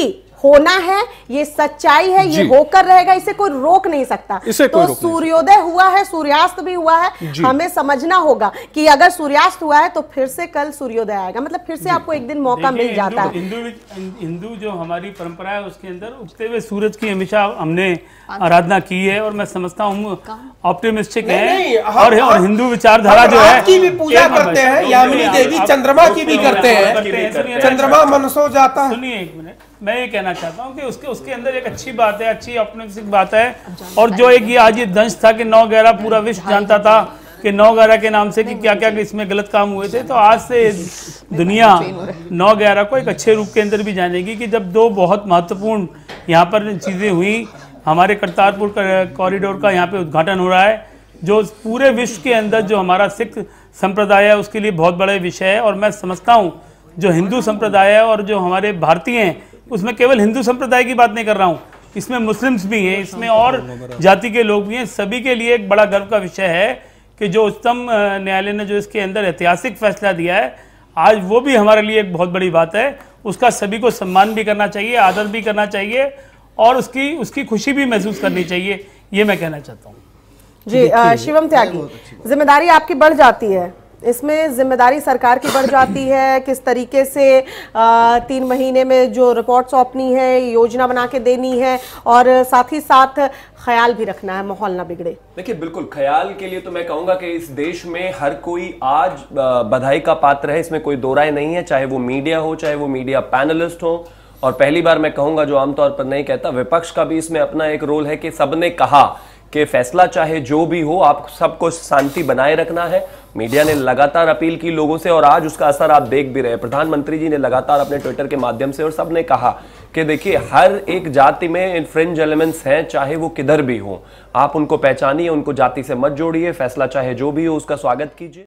होना है, ये सच्चाई है, ये होकर रहेगा, इसे कोई रोक नहीं सकता। तो सूर्योदय हुआ है, सूर्यास्त भी हुआ है, हमें समझना होगा कि अगर सूर्यास्त हुआ है तो फिर से कल सूर्योदय आएगा, मतलब फिर से आपको एक दिन मौका मिल जाता है। हिंदू हिंदू जो हमारी परंपरा है उसके अंदर उगते हुए सूरज की हमेशा हमने आराधना की है और मैं समझता हूँ ऑप्टिमिस्टिक है और, और हिंदू विचारधारा जो है की भी पूजा करते हैं, यामिनी देवी चंद्रमा की भी करते हैं, चंद्रमा मनसो जाता है। सुनिए एक मिनट, मैं ये कहना चाहता हूँ कि उसके उसके अंदर एक अच्छी बात है, अच्छी ऑप्टिमिस्टिक बात है। और जो एक ये आज ये दंश था कि नौ ग्यारह पूरा विश्व जानता था कि नौ ग्यारह के नाम से कि क्या क्या इसमें गलत काम हुए थे, तो आज से दुनिया नौ ग्यारह को एक अच्छे रूप के अंदर भी जानेगी कि जब दो बहुत महत्वपूर्ण यहाँ पर चीज़ें हुई, हमारे करतारपुर कॉरिडोर का यहाँ पे उद्घाटन हो रहा है, जो पूरे विश्व के अंदर जो हमारा सिख संप्रदाय है उसके लिए बहुत बड़े विषय है। और मैं समझता हूँ जो हिंदू संप्रदाय है और जो हमारे भारतीय हैं, उसमें केवल हिंदू संप्रदाय की बात नहीं कर रहा हूँ, इसमें मुस्लिम्स भी हैं, इसमें और जाति के लोग भी हैं, सभी के लिए एक बड़ा गर्व का विषय है कि जो उच्चतम न्यायालय ने जो इसके अंदर ऐतिहासिक फैसला दिया है, आज वो भी हमारे लिए एक बहुत बड़ी बात है। उसका सभी को सम्मान भी करना चाहिए, आदर भी करना चाहिए और उसकी उसकी खुशी भी महसूस करनी चाहिए, ये मैं कहना चाहता हूँ। जी शिवम त्यागी, जिम्मेदारी आपकी बढ़ जाती है, इसमें जिम्मेदारी सरकार की बढ़ जाती है, किस तरीके से आ, तीन महीने में जो रिपोर्ट सौंपनी है, योजना बना के देनी है और साथ ही साथ ख्याल भी रखना है, माहौल ना बिगड़े। देखिए बिल्कुल ख्याल के लिए तो मैं कहूंगा कि इस देश में हर कोई आज बधाई का पात्र है, इसमें कोई दो राय नहीं है, चाहे वो मीडिया हो, चाहे वो मीडिया पैनलिस्ट हो। और पहली बार मैं कहूंगा, जो आमतौर पर नहीं कहता, विपक्ष का भी इसमें अपना एक रोल है कि सबने कहा कि फैसला चाहे जो भी हो, आप सबको शांति बनाए रखना है। मीडिया ने लगातार अपील की लोगों से और आज उसका असर आप देख भी रहे हैं। प्रधानमंत्री जी ने लगातार अपने ट्विटर के माध्यम से और सबने कहा कि देखिए हर एक जाति में फ्रिंज एलिमेंट्स हैं, चाहे वो किधर भी हो, आप उनको पहचानिए, उनको जाति से मत जोड़िए, फैसला चाहे जो भी हो उसका स्वागत कीजिए।